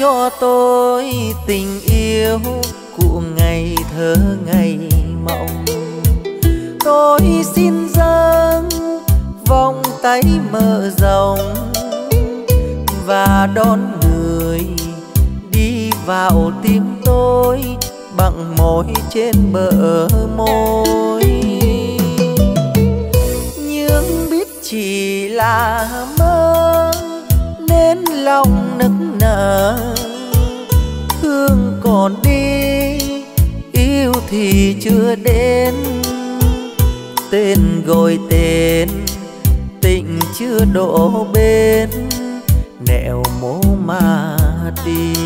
cho tôi tình yêu của ngày thơ ngày mộng. Tôi xin dâng vòng tay mở rộng và đón người đi vào tim tôi bằng môi trên bờ môi. Nhưng biết chỉ là mơ nên lòng nức nở, thương còn đi yêu thì chưa đến. Tên gọi tên tình chưa đổ bên, nẻo mố mà đi.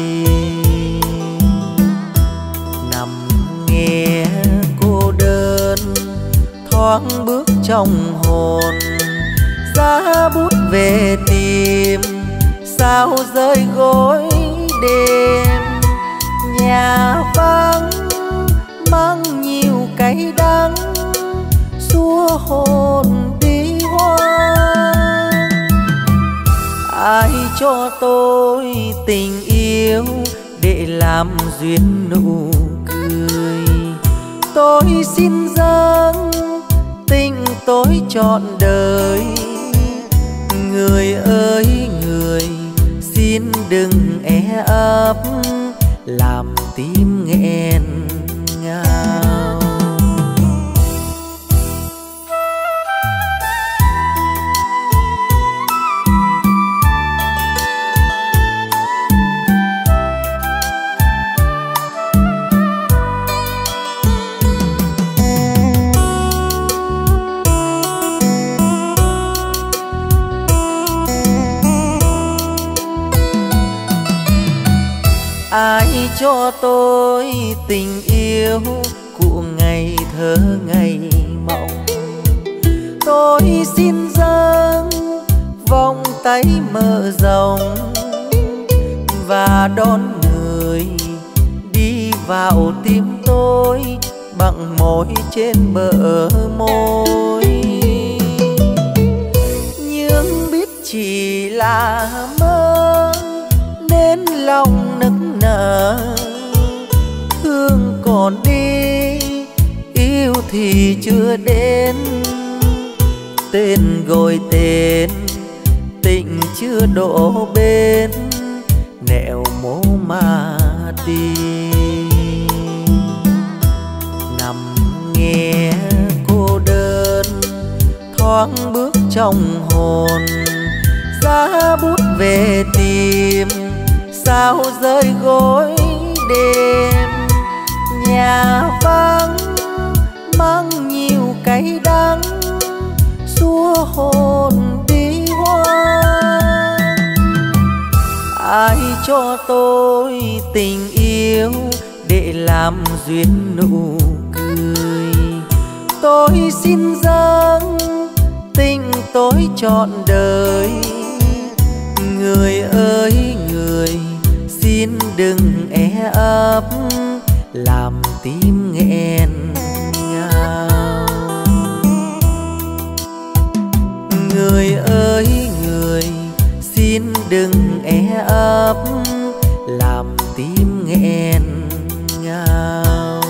Nằm nghe cô đơn thoáng bước trong hồn, giá bút về tìm sao rơi gối đêm. Nhà vắng mang nhiều cay đắng, xua hồn đi hoang. Ai cho tôi tình yêu để làm duyên nụ cười. Tôi xin dâng tình tôi trọn đời. Người ơi người, xin đừng e ấp làm tim nghẹn ngào. Ai cho tôi tình yêu của ngày thơ ngày mộng. Tôi xin dâng vòng tay mở rộng và đón người đi vào tim tôi bằng môi trên bờ môi. Nhưng biết chỉ là mơ nên lòng nức nở, thương còn đi yêu thì chưa đến. Tên gọi tên tình chưa đổ bên, nẻo mố mà đi. Nằm nghe cô đơn thoáng bước trong hồn, giá bút về tìm sao rơi gối đêm. Nhà vắng mang nhiều cay đắng, xua hồn đi hoang. Ai cho tôi tình yêu để làm duyên nụ cười. Tôi xin dâng tình tôi trọn đời. Người ơi người, xin đừng e ấp làm tim nghẹn ngào. Người ơi người, xin đừng e ấp làm tim nghẹn ngào.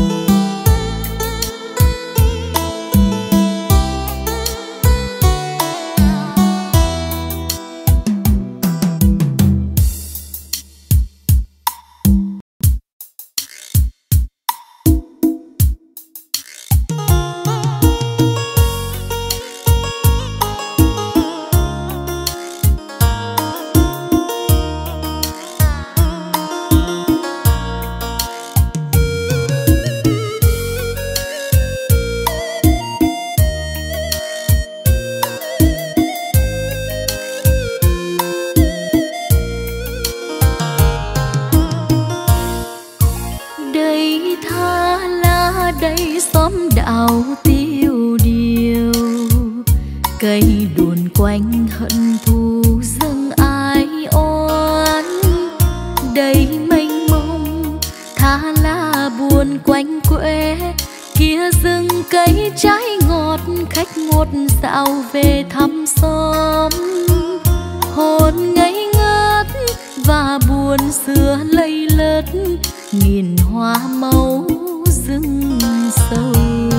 Cây đồn quanh hận thù dâng ai oán. Đây mênh mông tha lá buồn quanh quê, kia rừng cây trái ngọt khách ngột dạo về thăm xóm. Hồn ngây ngất và buồn xưa lây lất nghìn hoa màu rừng sâu.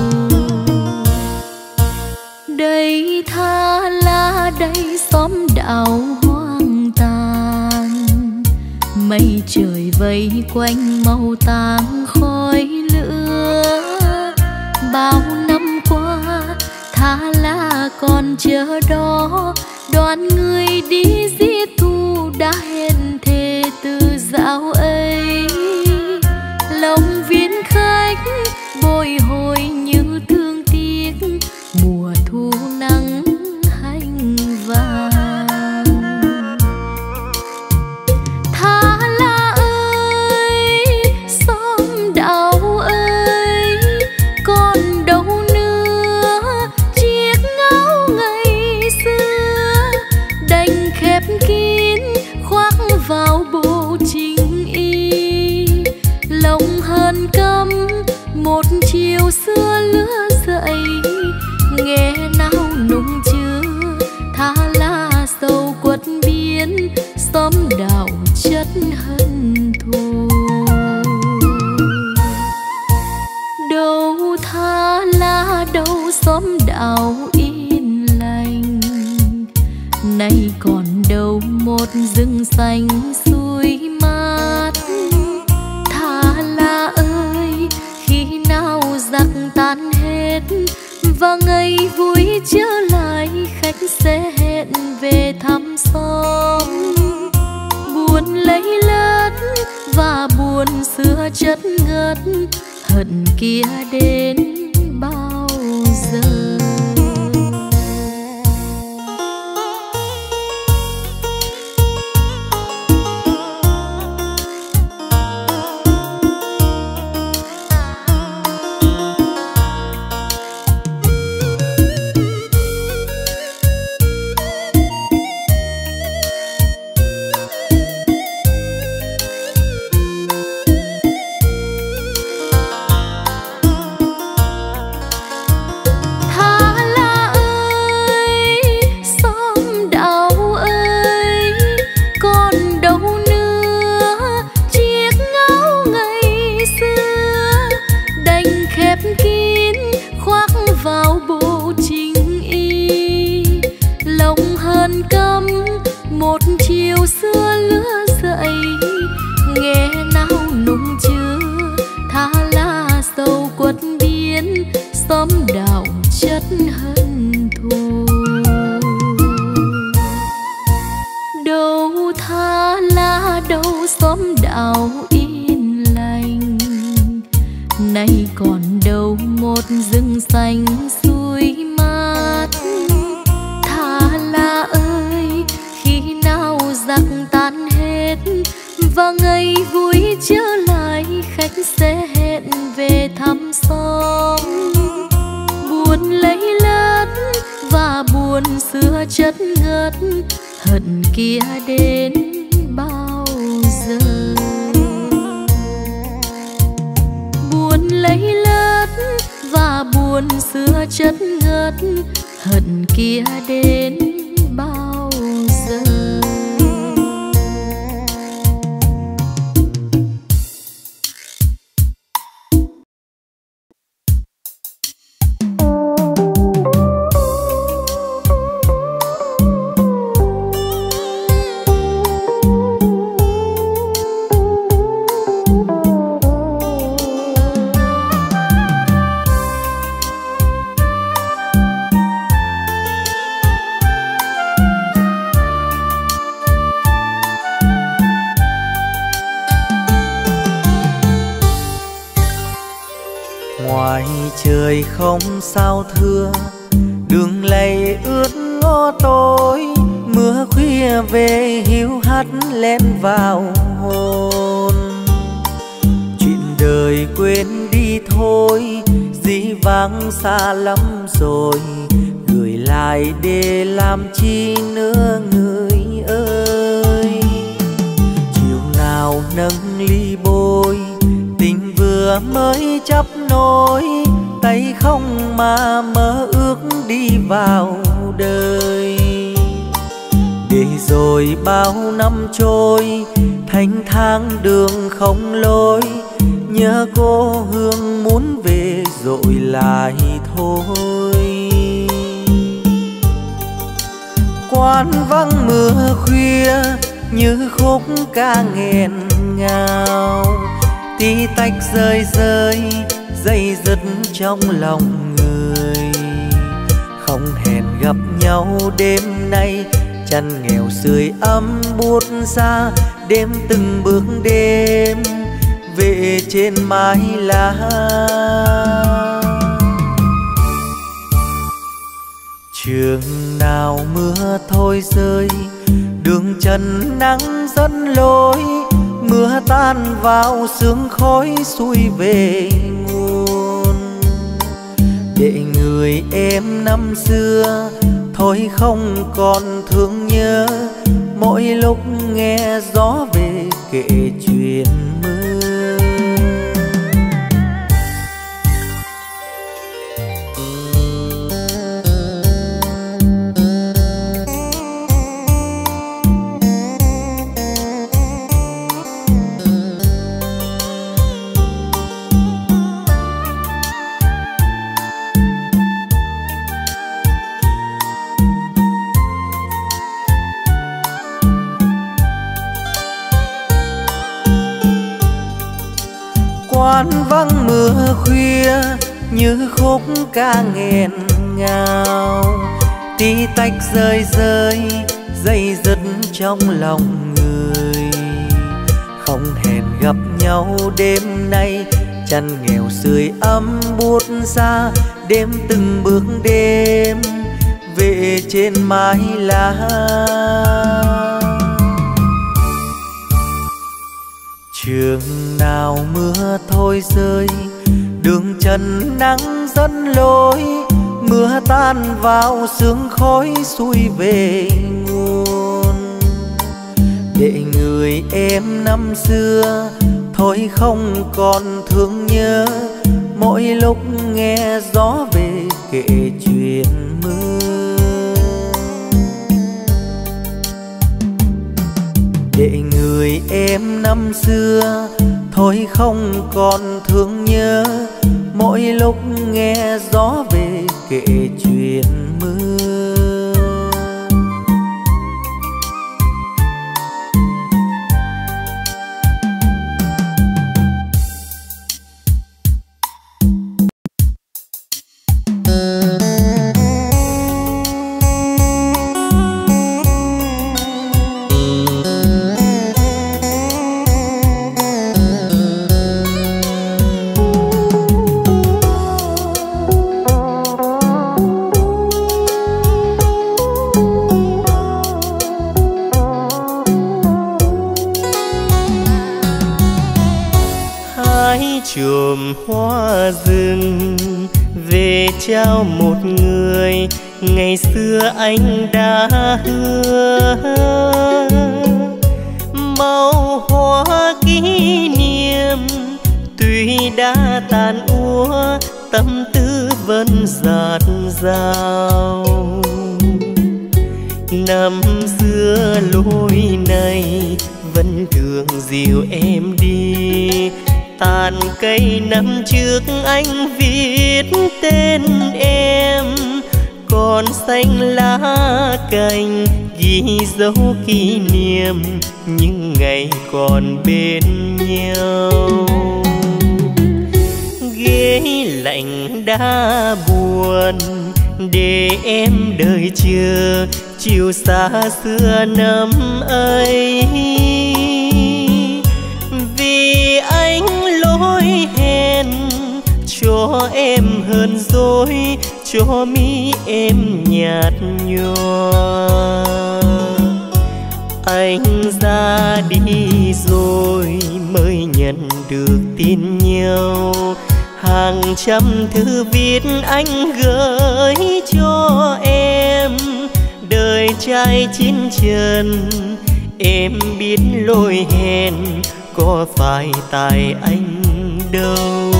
Đây tha lá đây xóm đạo hoang tàn, mây trời vây quanh màu tang khói lửa. Bao năm qua tha lá còn chờ đó, đoàn người đi giết thu đã hẹn thề từ dạo ấy. Lòng viên khách bồi hồi như thương tiếc mùa thu nắng hanh vàng. Tha lá ơi xóm đạo ơi, còn đâu nữa chiếc áo ngày xưa đành khép kín khoác vào bộ chính y. Lòng hờn căm một chiều xưa lứa dậy, nghe nao nung chưa tha lá sầu quất biến xóm đạo chất hận thù. Đâu tha lá đâu xóm đạo yên lành, nay còn đâu một rừng xanh suối mát. Tha lá ơi khi nào giặc tan hết và ngày vui trở lại, khách sẽ hẹn về thăm xóm. Buồn lấy lất và buồn xưa chất ngất, hận kia đến bao giờ. Một chiều xưa lứa dậy, nghe nao nung chưa tha lá sầu quất biến xóm đạo chất hận thù. Đâu tha lá đâu xóm đạo yên lành, nay còn đâu một rừng xanh suối mát. Tha lá ơi khi nào giặc tan hết và ngày vui trở lại, khách sẽ hẹn về thăm xóm. Buồn lấy lất và buồn xưa chất ngất, hận kia đến bao giờ. Buồn lấy lất và buồn xưa chất ngất, hận kia đến bao giờ. Trời không sao thưa, đường lầy ướt ngõ tối, mưa khuya về hiu hắt len vào hồn. Chuyện đời quên đi thôi, dĩ vãng xa lắm rồi, gửi lại để làm chi nữa người ơi. Chiều nào nâng ly bôi, tình vừa mới chấp nối, tay không mà mơ ước đi vào đời. Để rồi bao năm trôi, thanh thang đường không lối, nhớ cô hương muốn về rồi lại thôi. Quán vắng mưa khuya như khúc ca nghẹn ngào, tí tách rơi rơi dây dứt trong lòng người. Không hẹn gặp nhau đêm nay, chăn nghèo sưởi ấm buốt xa, đêm từng bước đêm về trên mái lá. Trường nào mưa thôi rơi, đường trần nắng dẫn lối, mưa tan vào sương khói xuôi về nguồn. Để người em năm xưa thôi không còn thương nhớ, mỗi lúc nghe gió về kể chuyện mưa. Quán vắng mưa khuya như khúc ca nghẹn ngào, tí tách rơi rơi dây dứt trong lòng người. Không hẹn gặp nhau đêm nay, chăn nghèo sưởi ấm buốt xa, đêm từng bước đêm về trên mái lá. Trường nào mưa thôi rơi, đường trần nắng dẫn lối, mưa tan vào sương khói xuôi về nguồn. Để người em năm xưa thôi không còn thương nhớ, mỗi lúc nghe gió về kể chuyện mưa. Để người em năm xưa thôi không còn thương nhớ, mỗi lúc nghe gió về kể chuyện mưa. chùm hoa rừng về trao một người ngày xưa anh đã hứa. Màu hoa kỷ niệm tuy đã tàn úa, tâm tư vẫn dạt dào. Năm xưa lối này vẫn thường dìu em đi, tàn cây năm trước anh viết tên em, còn xanh lá cành ghi dấu kỷ niệm những ngày còn bên nhau. Ghế lạnh đã buồn để em đợi chờ chiều xa xưa năm ấy, vì anh lỗi hẹn cho em hơn dối, cho mi em nhạt nhòa. Anh ra đi rồi mới nhận được tin nhau, hàng trăm thư viết anh gửi cho em. Đời trai chín trần em biết lỗi hẹn, có phải tại anh đâu.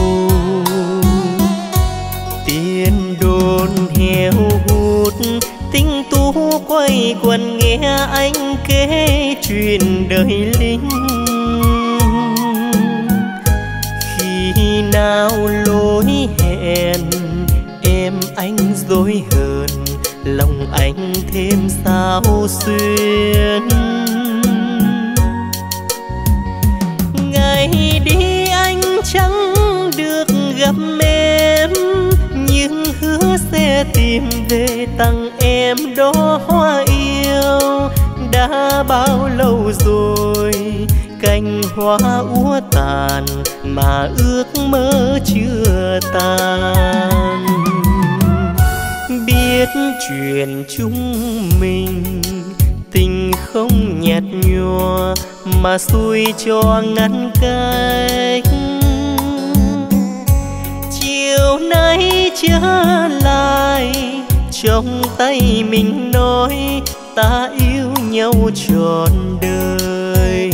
Tiền đồn heo hút, tinh tú quay quần nghe anh kể chuyện đời lính. Khi nào lối hẹn em anh dối hờn, lòng anh thêm sao xuyên. Ngày đi anh chẳng được gặp em, nhưng hứa sẽ tìm về tặng em đó hoa yêu. Đã bao lâu rồi cành hoa úa tàn mà ước mơ chưa tan. Biết chuyện chúng mình tình không nhạt nhòa mà xui cho ngăn cách. Chiều nay trở lại trong tay mình nói ta yêu nhau trọn đời.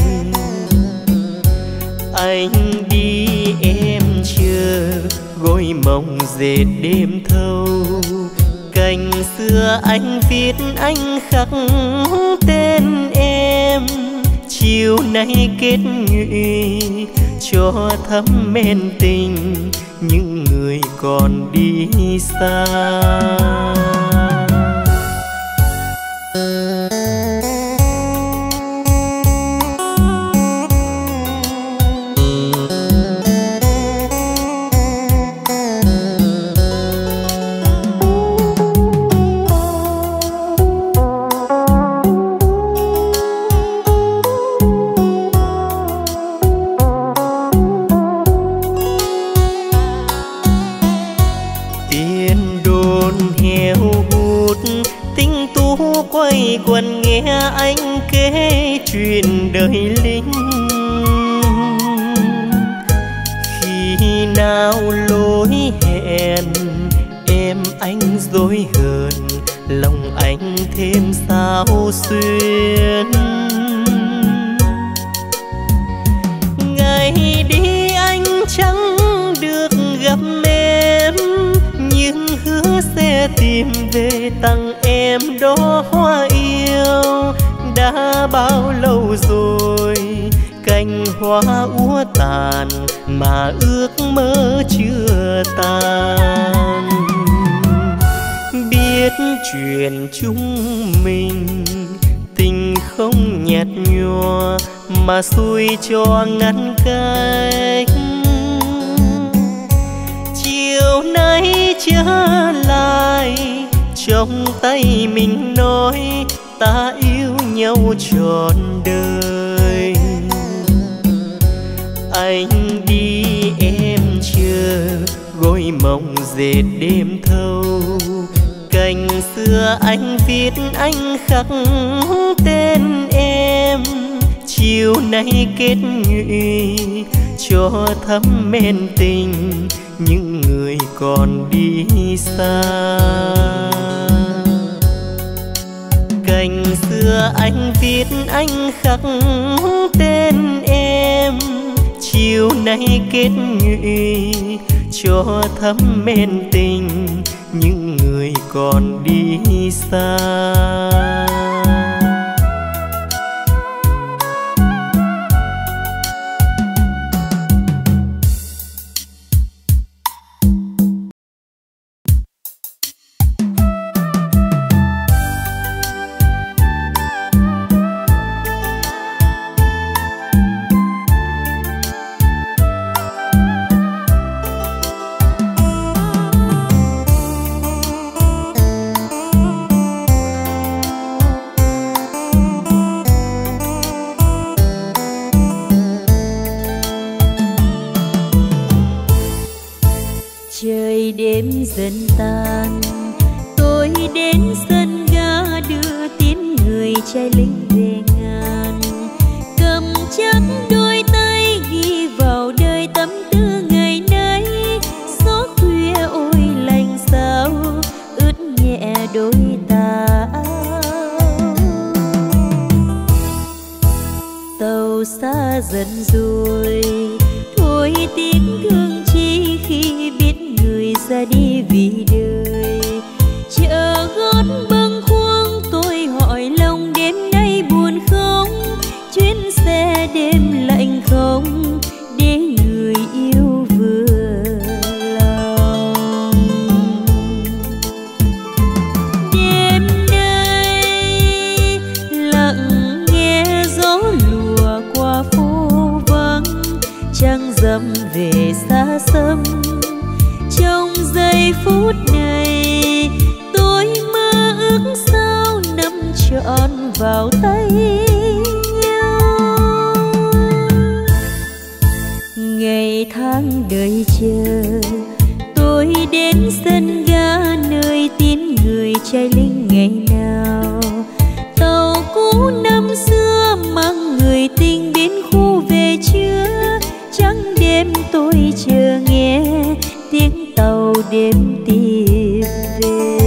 Anh đi em chờ gối mộng dệt đêm thâu. Cành xưa anh viết anh khắc tên em. Chiều nay kết nhụy cho thắm men tình những người còn đi xa. Quay quần nghe anh kể chuyện đời lính. Khi nào lối hẹn em anh dối hờn, lòng anh thêm sao xuyên. Ngày đi anh chẳng được gặp em, nhưng hứa sẽ tìm về tặng em đó hoa yêu. Đã bao lâu rồi cành hoa úa tàn mà ước mơ chưa tan. Biết chuyện chúng mình tình không nhạt nhòa mà xui cho ngăn cách. Chiều nay trở lại trong tay mình nói ta yêu nhau trọn đời. Anh đi em chờ gối mộng dệt đêm thâu. Cành xưa anh viết anh khắc tên em. Chiều nay kết nhụy cho thắm men tình những người còn đi xa. Cành xưa anh viết anh khắc tên em. Chiều nay kết nhụy cho thắm men tình những người còn đi xa. Trời đêm dần tan, tôi đến sân ga đưa tin người trai lính về ngàn. Cầm chắc đôi tay ghi vào đời tâm tư ngày nay. Gió khuya ôi lạnh sao ướt nhẹ đôi tà áo. Tàu xa dần rồi thôi tiếc thương chi khi biết người ra đi vì đời. Chợ gót bâng khuâng tôi hỏi lòng đêm nay phút này tôi mơ ước sao nắm trọn vào tay nhau. Ngày tháng đợi chờ tôi đến sân ga nơi tin người trai lính ngày nào. Tàu cũ năm xưa mang người tình biến khu về chưa, trắng đêm tôi chờ nghe tiếng tàu đêm tìm về.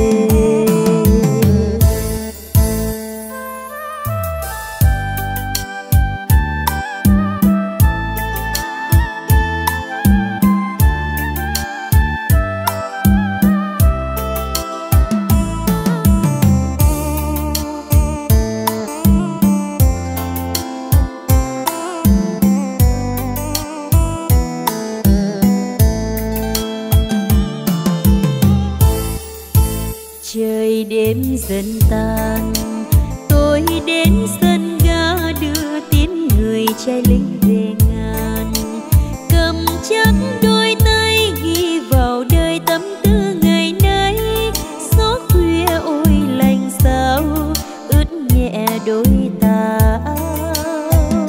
Trời đêm dần tan, tôi đến sân ga đưa tín người trai lính về ngàn. Cầm chắc đôi tay ghi vào đời tâm tư ngày nay. Gió khuya ôi lạnh sao ướt nhẹ đôi tà áo.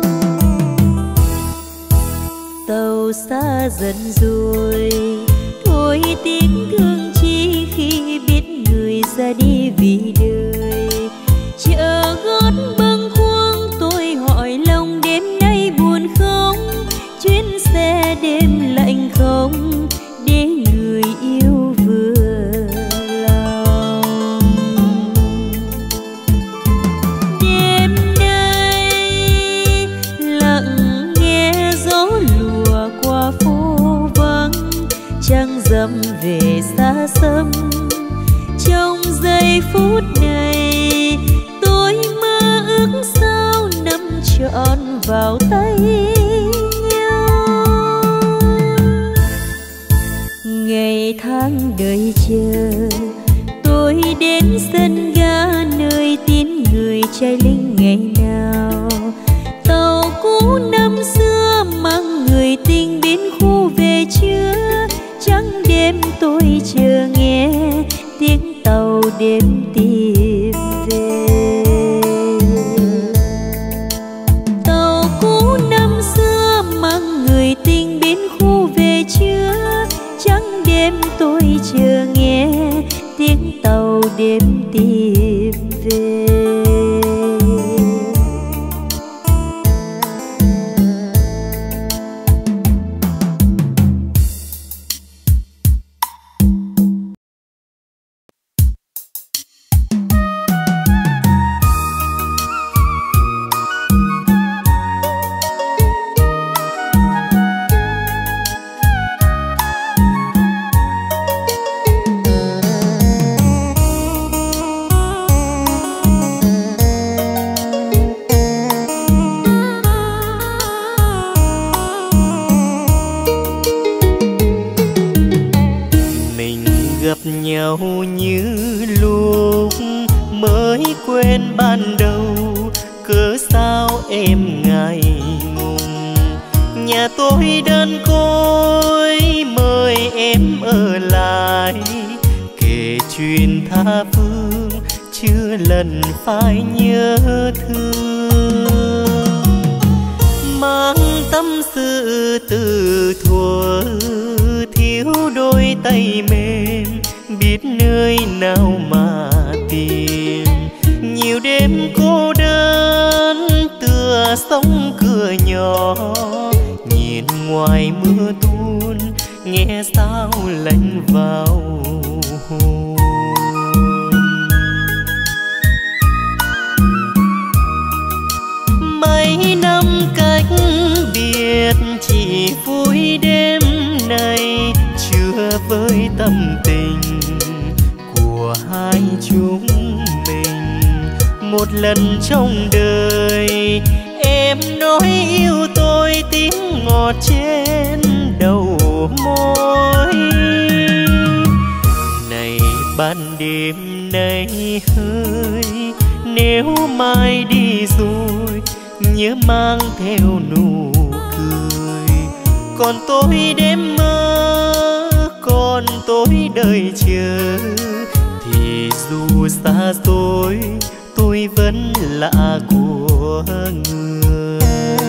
Tàu xa dần rồi, thôi tiếng thương chi khi biết người ra đi vì đời. Chợ gót bâng khuâng tôi hỏi lòng đêm nay buồn không, chuyến xe đêm lạnh không để người yêu vừa lòng. Đêm nay lặng nghe gió lùa qua phố vắng, trăng rằm về xa xăm. Trong giây phút này tôi mơ ước sao nắm trọn vào tay nhau. Ngày tháng đợi chờ tôi đến sân ga nơi tín người trai lính ngày nào. Tàu cũ năm xưa mang người tình biến khu về chưa, trắng đêm tôi chờ nghe tiếng tàu đêm tìm về. Tàu cũ năm xưa mang người tình biến khu về chưa, trắng đêm tôi chờ nghe tiếng tàu đêm tìm về. Nhau như lúc mới quen ban đầu, cớ sao em ngại ngùng. Nhà tôi đơn côi mời em ở lại, kể chuyện tha phương chưa lần phải nhớ thương. Mang tâm sự từ thuở thiếu đôi tay mềm, biết nơi nào mà tìm. Nhiều đêm cô đơn tựa sông cửa nhỏ, nhìn ngoài mưa tuôn nghe sao lạnh vào hồn. Mấy năm cách biệt chỉ vui đêm nay, chưa với tâm tình của hai chúng mình. Một lần trong đời em nói yêu tôi tiếng ngọt trên đầu môi. Này ban đêm nay hơi, nếu mai đi rồi nhớ mang theo nụ cười. Còn tôi đêm mơ, còn tôi đợi đời chờ, thì dù xa xôi tôi vẫn là của người.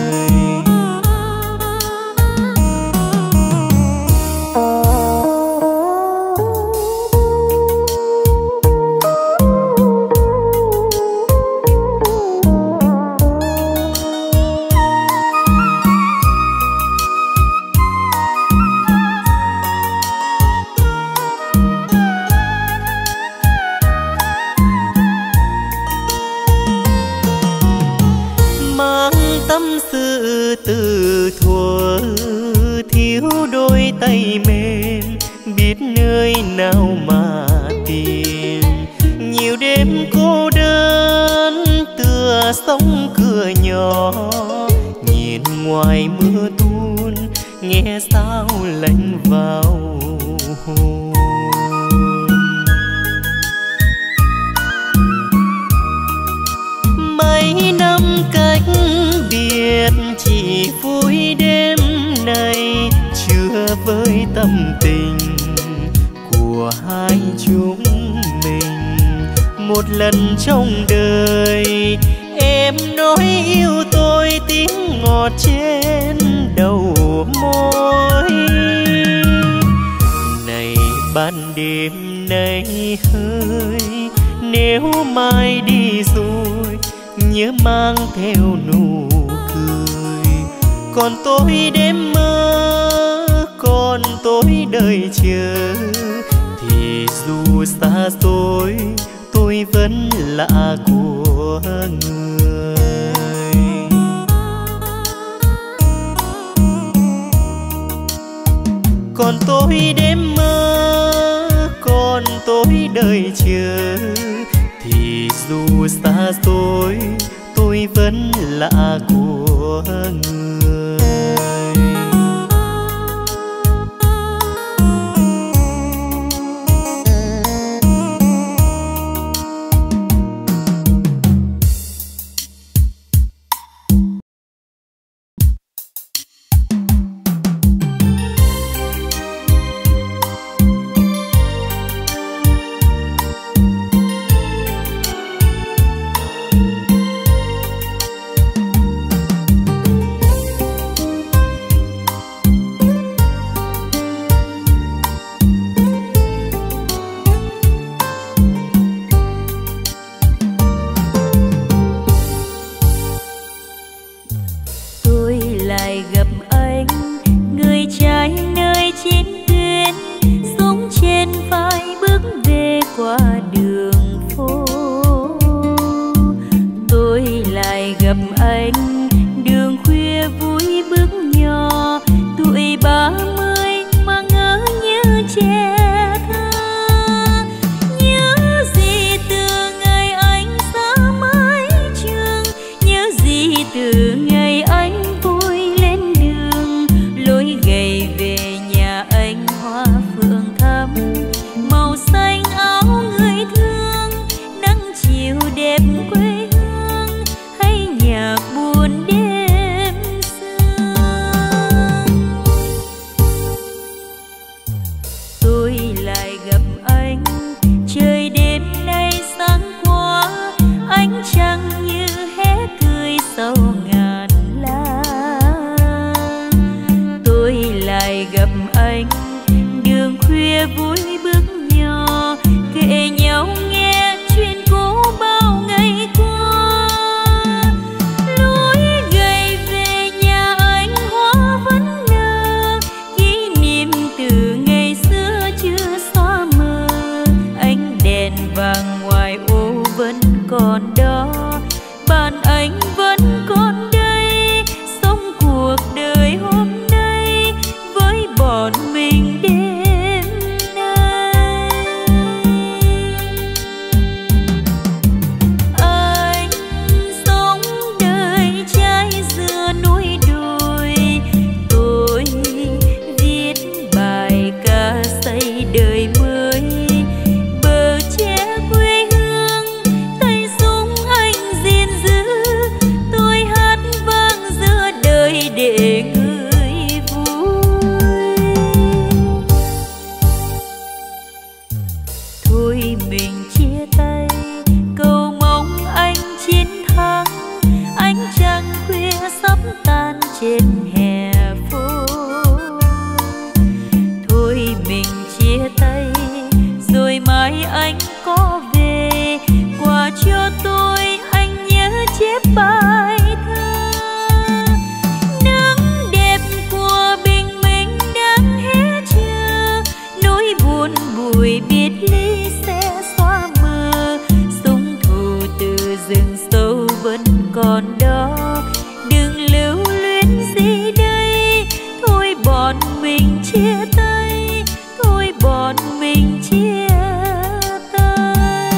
từ thuở thiếu đôi tay mềm, biết nơi nào mà tìm. Nhiều đêm cô đơn tựa sông cửa nhỏ, nhìn ngoài mưa tuôn nghe sao lạnh vào hồn. Mấy năm cách biệt chỉ vui đêm nay, chưa với tâm tình của hai chúng mình. Một lần trong đời em nói yêu tôi, tiếng ngọt trên đầu môi. Này ban đêm nay hơi, nếu mai đi rồi nhớ mang theo nụ cười. Còn tôi đêm mơ, còn tôi đợi chờ, thì dù xa xôi tôi vẫn là của người. Còn tôi đêm mơ, còn tôi đợi chờ, thì dù xa xôi tôi vẫn là của người. mình chia tay, cầu mong anh chiến thắng. Ánh trăng khuya sắp tan trên hè phố. Thôi mình chia tay, rồi mai anh có về, quà cho tôi anh nhớ chép bài thơ. Nắng đẹp của bình minh đang hé chờ, nỗi buồn bùi biệt ly sẽ xóa mờ. Súng thù từ rừng sâu vẫn còn đó, đừng lưu luyến gì đây. Thôi bọn mình chia tay, thôi bọn mình chia tay.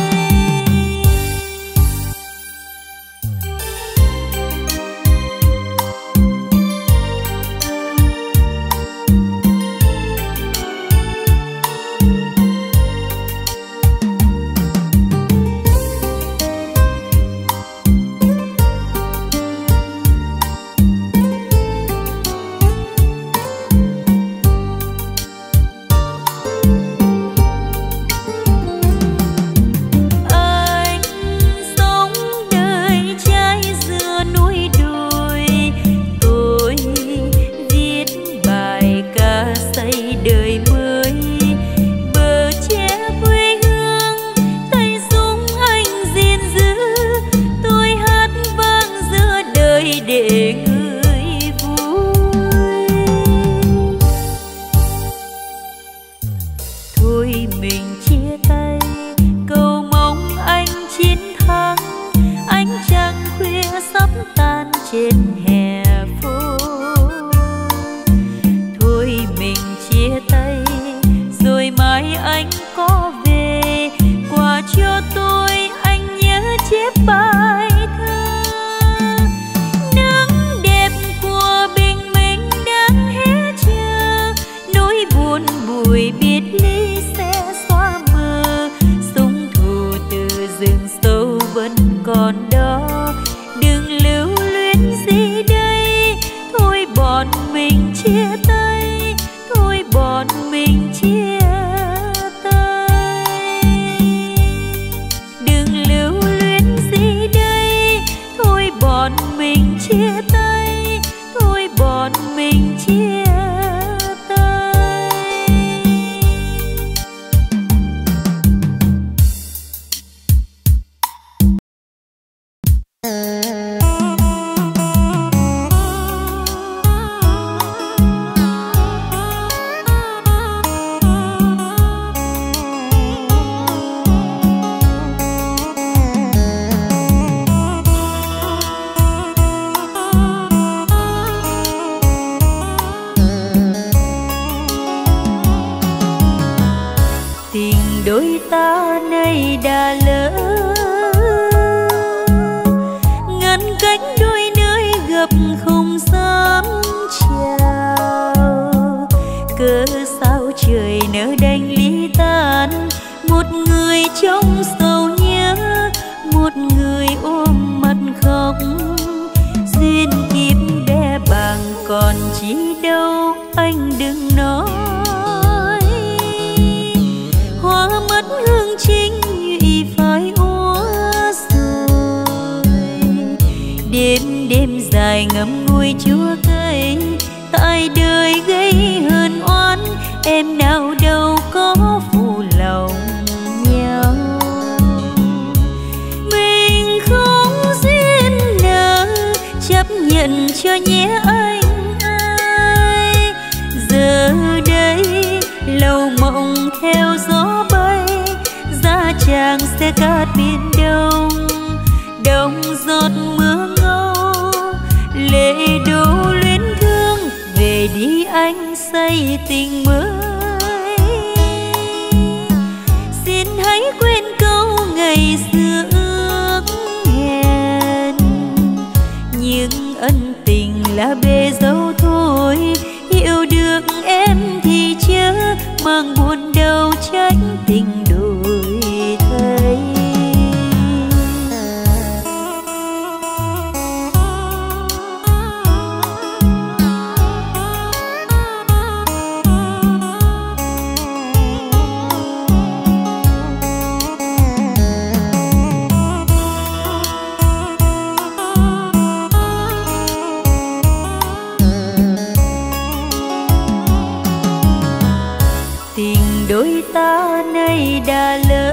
ta nay đã lỡ,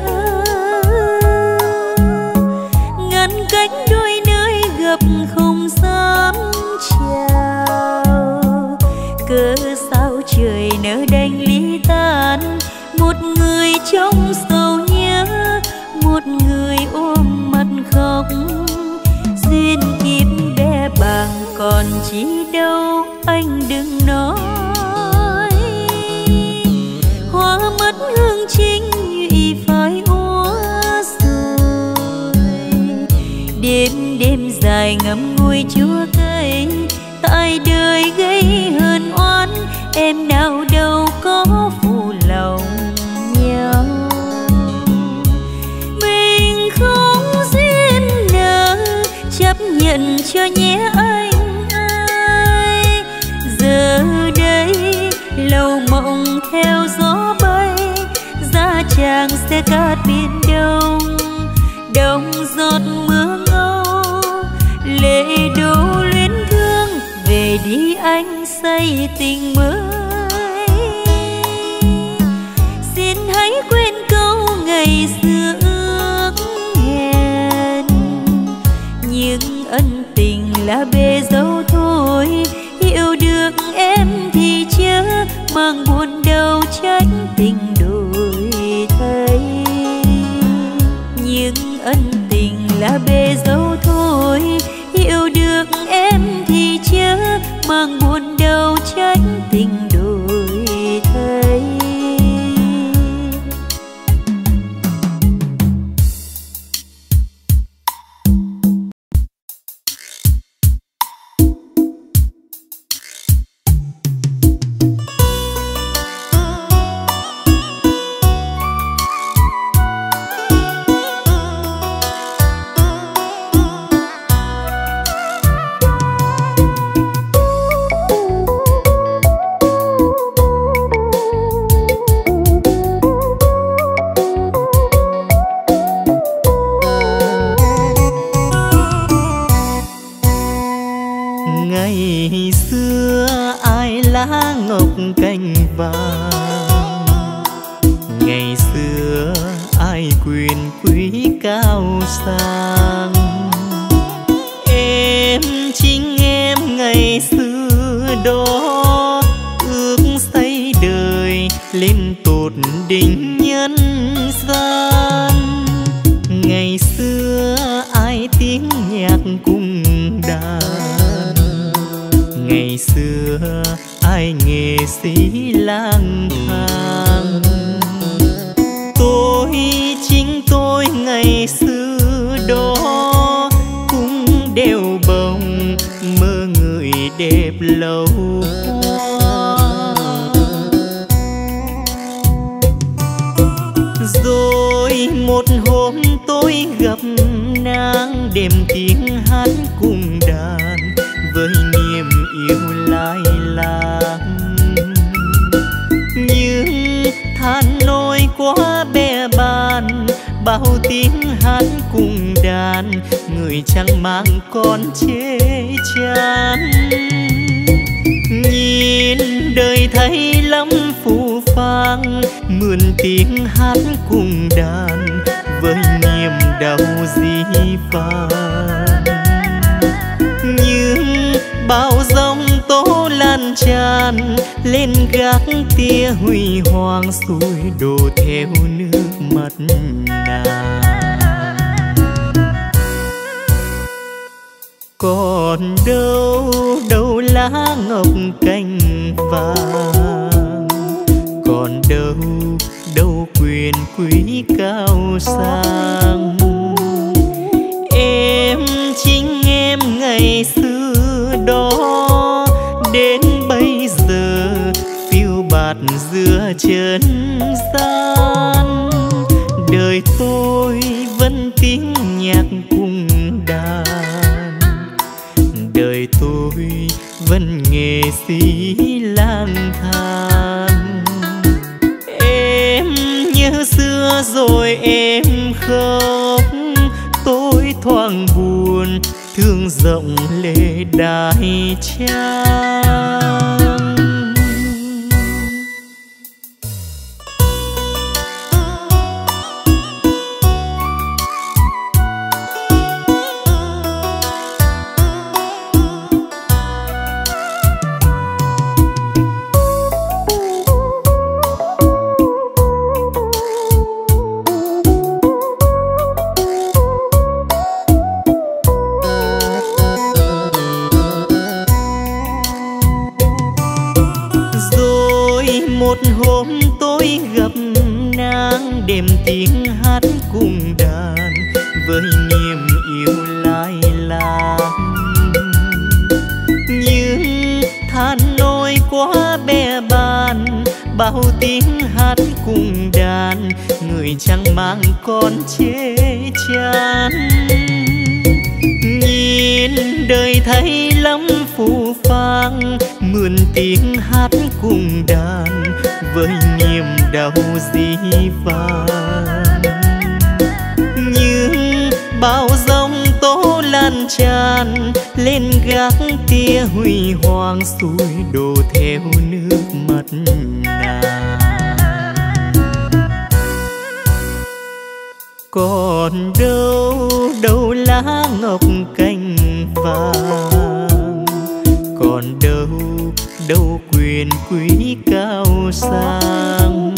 ngăn cách đôi nơi gặp không dám chào. Cớ sao trời nỡ đành ly tan, một người trong sầu nhớ, một người ôm mặt khóc. Duyên kiếp bé bàng còn chi đâu anh đừng nói, hoa mất hương chính nhụy phải úa rồi. Đêm đêm dài ngậm ngùi chua cay, tại đời gây hờn oán, em nào đâu có phụ lòng nhau. Mình không duyên nợ, chấp nhận cho nhé anh ơi. Giờ đây lâu mộng theo gió bay, giá tràng sẽ cát biển đông, đông giọt mưa ngâu. Lệ đổ luyến thương, về đi anh say tình mới. Xin hãy quên câu ngày xưa ước hẹn, những ân tình là bề dâu thôi. Yêu được em thì chớ mang buồn đau trách tình đổi thay. Những ân tình là bề dâu thôi. Yêu được em thì chớ mang buồn đau trách tình đổi thay. Ngày xưa ai lá ngọc cành vàng, ngày xưa ai quyền quý cao sang. Em chính em ngày xưa đó, ước say đời lên tột đỉnh nhân gian. Ngày xưa ai tiếng nhạc cùng đàn, ngày xưa ai nghệ sĩ lang thang. Tôi chính tôi ngày xưa đó, cũng đều bồng mơ người đẹp lâu qua. Rồi một hôm tôi gặp nàng, đêm tiếng hát cùng đàn với niềm yêu lai láng. Nhưng than nỗi quá bè bàn, bao tiếng hát cùng đàn, người chẳng mang con chê chán. Nhìn đời thấy lắm phù phàng, mượn tiếng hát cùng đàn với niềm đau dĩ vãng. Nhưng bao giông tố lan tràn, lên gác tia huy hoàng xuôi đổ theo nước mắt nàng. Còn đâu đâu lá ngọc cành vàng, còn đâu đâu quyền quý cao sang. Em chính em ngày xưa đó, đến bây giờ phiêu bạt giữa chân gian. Đời tôi vẫn tiếng nhạc cùng đàn, đời tôi vẫn nghệ sĩ lang thang. Em nhớ xưa rồi em khóc, tôi thoáng buồn thương rộng lệ đại trang. đêm tiếng hát cùng đàn với niềm yêu lai láng. Nhưng than nôi quá bè bàn, bao tiếng hát cùng đàn, người chẳng mang con chê chán. Nhìn đời thấy lắm phù phang, mượn tiếng hát cùng đàn với niềm đau dĩ vãng. Nhưng bao giông tố lan tràn lên gác tia huy hoàng, xuôi đổ theo nước mắt nàng. Còn đâu đâu lá ngọc cành vàng, còn đâu đâu quyền quý cao sang.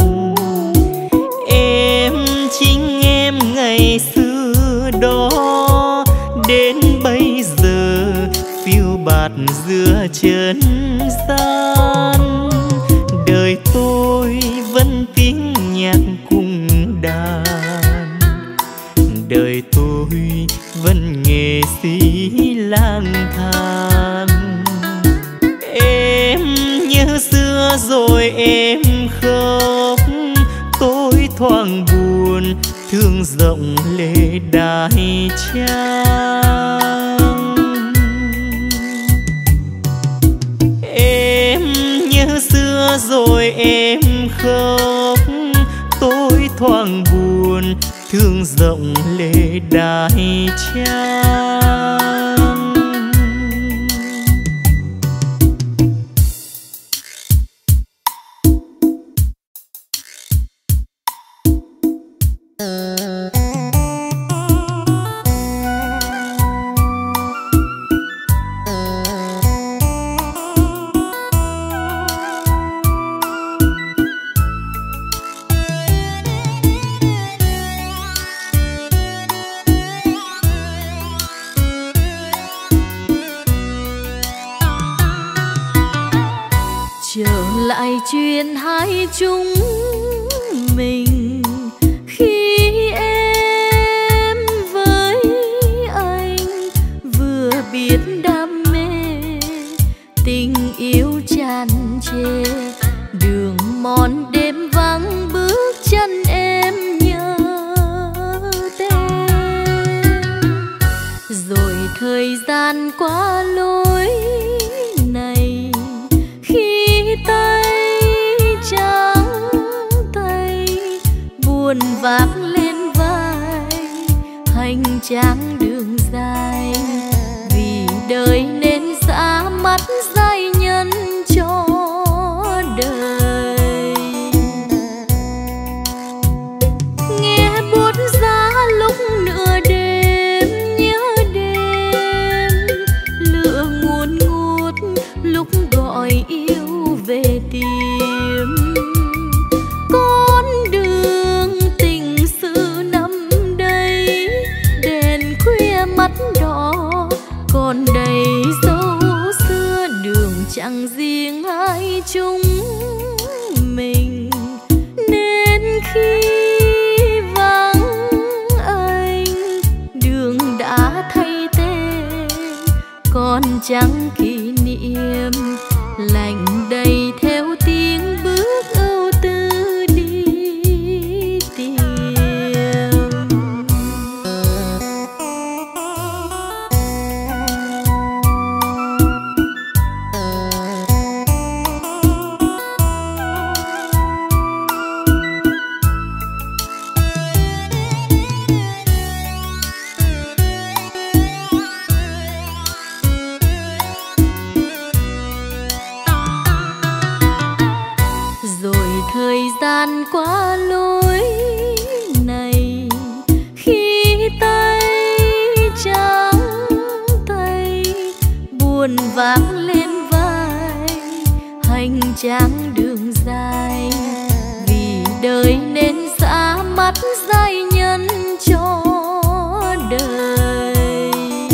Em chính em ngày xưa đó, đến bây giờ phiêu bạt giữa chân gian. Đời tôi vẫn tiếng nhạc cùng đàn, đời tôi vẫn nghệ sĩ lang thang. Em nhớ xưa rồi em khóc, tôi thoáng buồn thương rộng lệ đài trang. Em nhớ xưa rồi em khóc, tôi thoáng buồn thương rộng lệ đài trang. Lại chuyện hai chúng mình khi em với anh vừa biết đam mê, tình yêu tràn trề đường mòn đêm vắng, bước chân em nhớ tên. Rồi thời gian qua lối này, khi tay trắng tay buồn vác lên vai hành trang đường dài. Vì đời nên xa mắt giai nhân cho đời. Nghe buốt giá lúc nửa đêm, nhớ đêm lửa ngùn ngút lúc gọi yêu về tìm. Con đường tình sự nằm đây, đèn khuya mắt đỏ còn đầy dấu xưa. Đường chẳng riêng hai chúng mình, nên khi vắng anh đường đã thay tên, còn chẳng kỷ niệm lạnh đầy theo tiếng bước ưu tư đi tìm. Thời gian qua lối này, khi tay trắng tay buồn vác lên vai hành trang đường dài. Vì đời nên xa mắt giai nhân cho đời.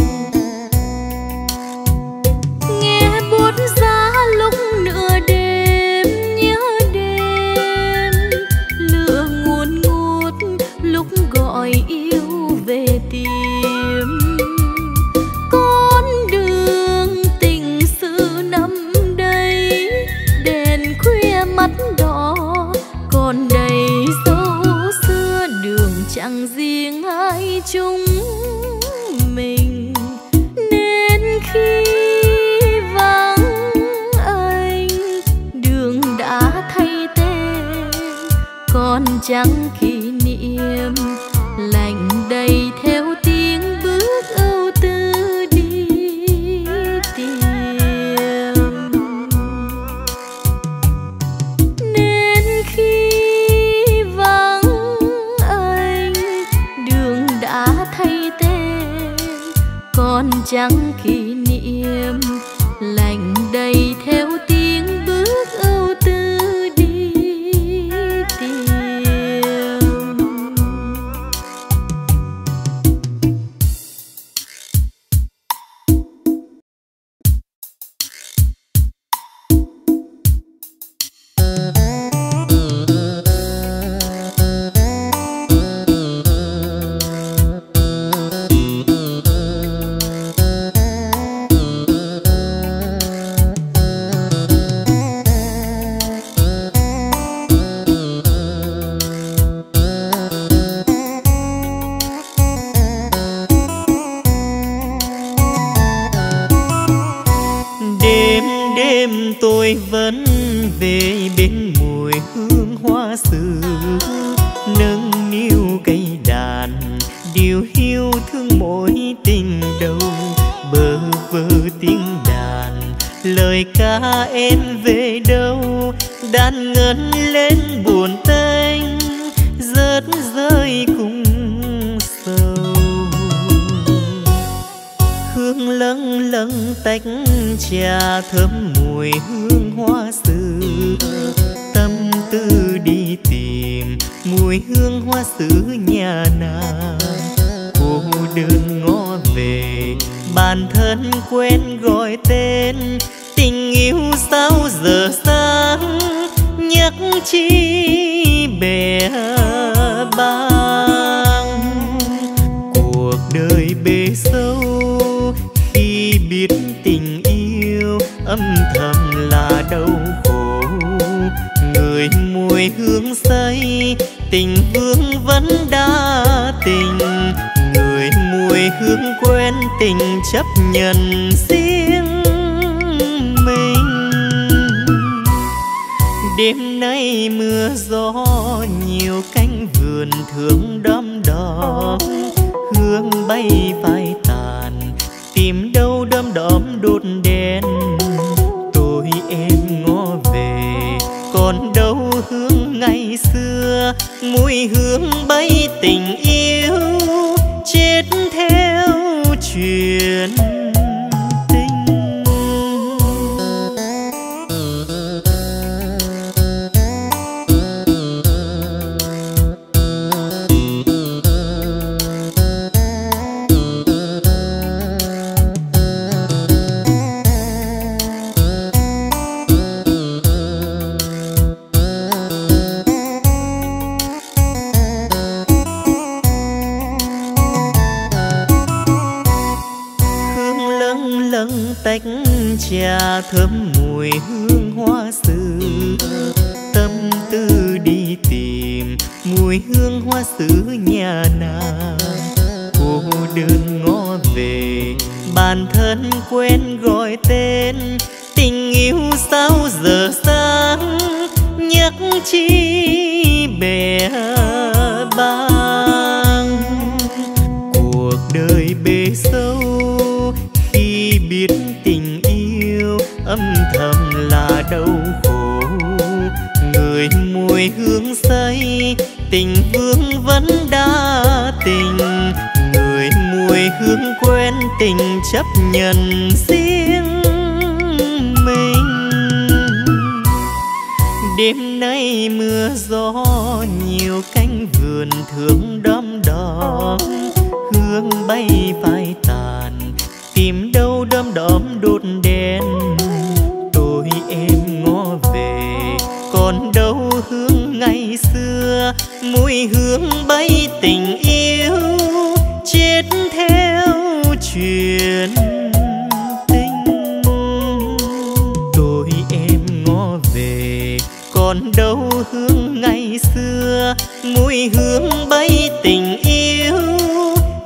Nghe buốt giá lúc nửa đêm, nhớ đêm lửa ngùn ngút chúng mình, nên khi vắng anh đường đã thay tên, còn chẳng kỷ niệm lạnh đầy theo tiếng bước ưu tư đi tìm. Nên khi vắng anh đường đã thay tên, còn chẳng kỷ niệm lạnh đầy theo tiếng bước ưu tư đi tìm. Tôi vẫn về bên mùi hương hoa xưa, nâng niu cây đàn điều hiu thương mỗi tình đầu. Bơ vơ tiếng đàn lời ca em về đâu, đàn ngân lên buồn tênh rớt rơi cùng sầu. Hương lâng lâng tách trà thơm mùi hương hoa xưa, tâm tư đi tìm mùi hương hoa xứ nhà nàng. Cô đơn ngó về bản thân quen gọi tên, tình yêu sao giờ sáng nhắc chi bè bang. Cuộc đời bề sâu khi biết tình yêu âm thầm là đau khổ. Người mùi hương say tình vương vẫn đa tình, người mùi hương quen tình chấp nhận riêng mình. Đêm nay mưa gió nhiều cánh vườn thương đom đóm, hương bay phai tàn tìm đâu đom đóm đốt đèn. Tôi em ngó về còn đâu hương ngày xưa, mùi hương bay tình yêu chết theo truyền tình. Tách trà thơm mùi hương hoa xưa, tâm tư đi tìm mùi hương hoa xứ nhà nàng. Cô đơn ngó về bản thân quen gọi tên, tình yêu sao giờ sáng nhắc chi bè bang. Cuộc đời bề sâu khi biết tình yêu âm thầm là đau khổ. Người mùi hương say tình vương vẫn đa tình, người mùi hương quen tình chấp nhận riêng mình. Đêm nay mưa gió nhiều cánh vườn thương đom đóm, hương bay phai tàn tìm đâu đom đóm đốt đèn. Tôi em ngó về còn đâu hương ngày xưa, mùi hương bay tình yêu chết theo truyền tình. Tôi em ngó về còn đâu hương ngày xưa, mùi hương bay tình yêu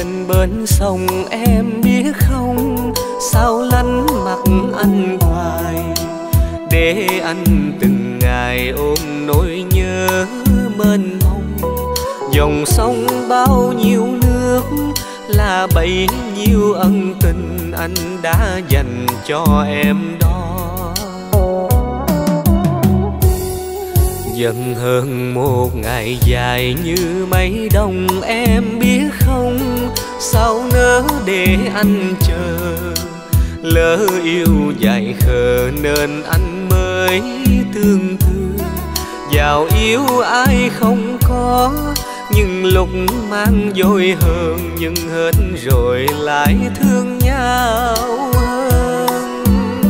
thuyền bên sông em biết không, sao lánh mặt anh hoài, để anh từng ngày ôm nỗi nhớ mênh mông. Dòng sông bao nhiêu nước là bấy nhiêu ân tình anh đã dành cho em đó. Dần hơn một ngày dài như mấy đông em biết không, sao nỡ để anh chờ. Lỡ yêu dại khờ nên anh mới tương tư. Giàu yêu ai không có, nhưng lúc mang dối hơn, nhưng hết rồi lại thương nhau hơn.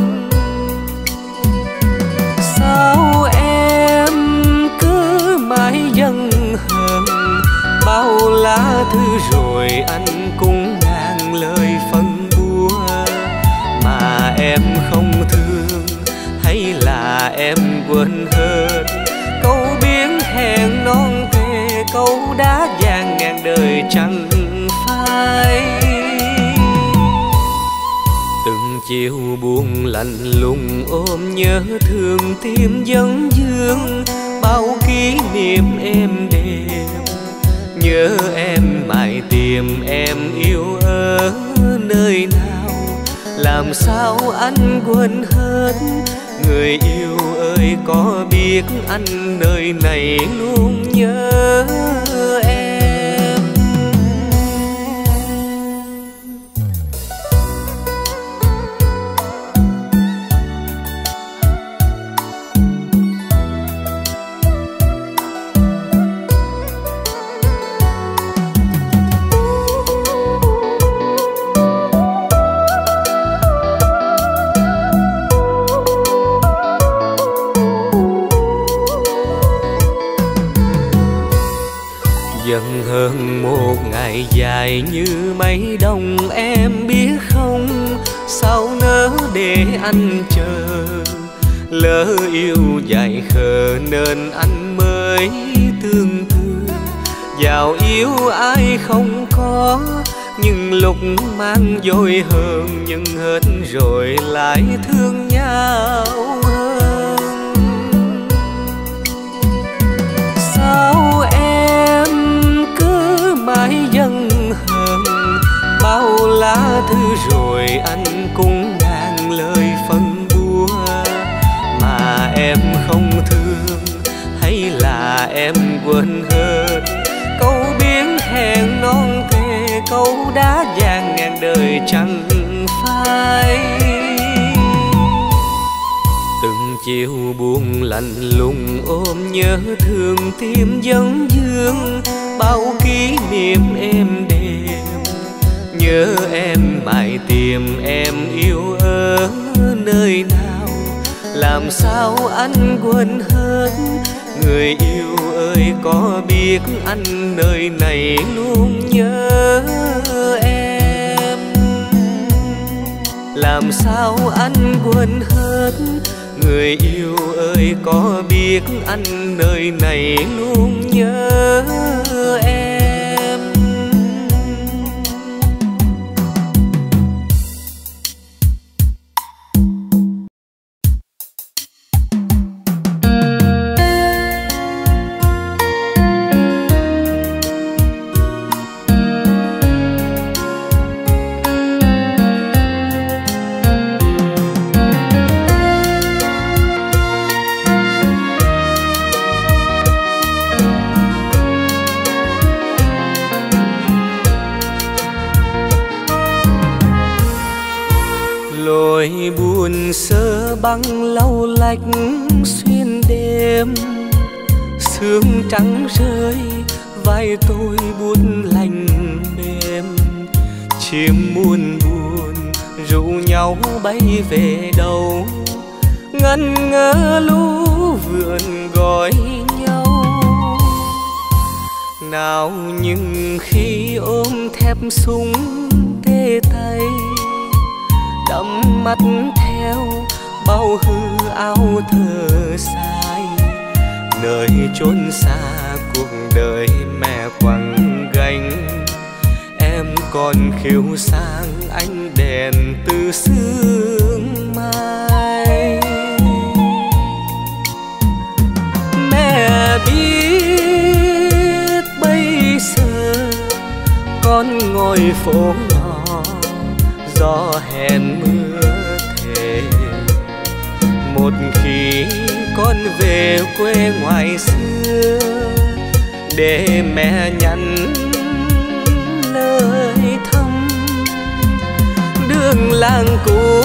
Sao em cứ mãi giận hờn, bao lá thư rồi anh cũng ngàn lời phân bua. Mà em không thương hay là em quên hết câu biến hẹn non thề, câu đá vàng ngàn đời chẳng phai. Từng chiều buồn lạnh lùng ôm nhớ thương tim vấn vương, bao kỷ niệm êm đềm. Nhớ em mãi tìm em yêu ở nơi nào, làm sao anh quên hết. Người yêu ơi có biết anh nơi này luôn nhớ em. Dần hơn một ngày dài như mấy đông em biết không, sao nỡ để anh chờ. Lỡ yêu dại khờ nên anh mới tương tư. Giàu yêu ai không có, nhưng lúc mang dối hơn, nhưng hết rồi lại thương nhau hơn. Sao em cứ mãi giận hờn, bao lá thư rồi anh cũng ngàn lời phân bua. Mà em không thương hay là em quên hết câu biến hẹn non thề, câu đá vàng ngàn đời chẳng phai. Từng chiều buồn lạnh lùng ôm nhớ thương tim vấn vương, bao kỷ niệm êm đềm. Nhớ em mãi tìm em yêu ở nơi nào, làm sao anh quên hết. Người yêu ơi có biết anh nơi này luôn nhớ em. Làm sao anh quên hết. Người yêu ơi có biết anh nơi này luôn nhớ em. Lối buồn sơ băng lau lách xuyên đêm, sương trắng rơi vai tôi buốt lạnh mềm. Chim muôn buồn rủ nhau bay về đâu, ngân ngỡ lũ vượn gọi nhau. Nào nhưng khi ôm thép súng tê tay, đắm mắt theo bao hư áo thở dài. Nơi chốn xa cuộc đời mẹ quẳng gánh, em còn khiêu sang ánh đèn từ sương mai. Mẹ biết bây giờ con ngồi phố nhỏ, gió hẹn mưa thề. Một khi con về quê ngoài xưa, để mẹ nhắn lời thăm. Đường làng cũ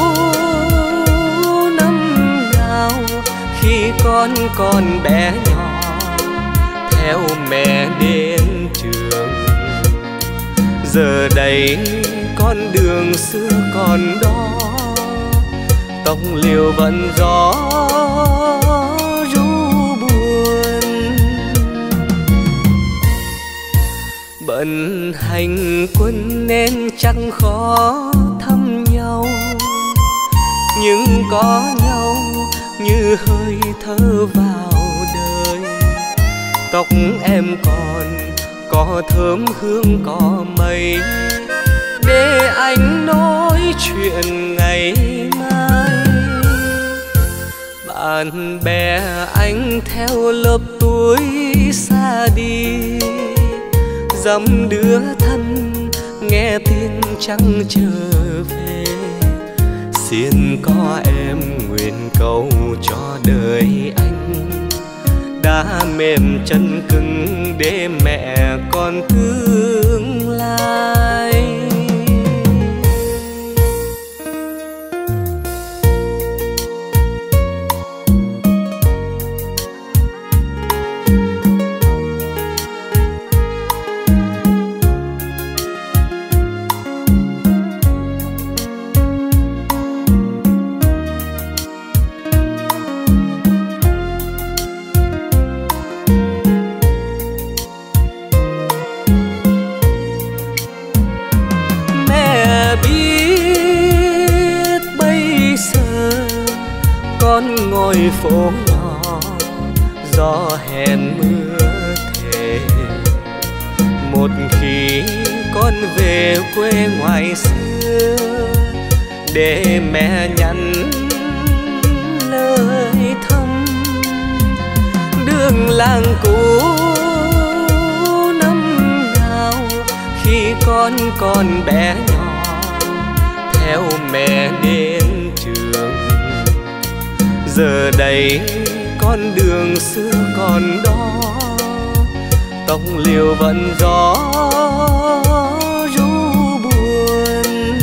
năm nào khi con còn bé nhỏ, theo mẹ đến trường. Giờ đây con đường xưa còn đó, tóc liều vẫn gió ru buồn. Bận hành quân nên chẳng khó thăm nhau, nhưng có nhau như hơi thở vào đời. Tóc em còn có thơm hương cỏ mây, để anh nói chuyện ngày mai. Bạn bè anh theo lớp tuổi xa đi, dăm đứa thân nghe tin chẳng trở về. Xin có em nguyện cầu cho đời anh, đã mềm chân cứng để mẹ con tương lai. Con ngồi phố nhỏ, gió hẹn mưa thề. Một khi con về quê ngoài xưa, để mẹ nhắn lời thăm. Đường làng cũ năm nào khi con còn bé nhỏ, theo mẹ đến trường. Giờ đây con đường xưa còn đó, tóc liều vẫn gió ru buồn.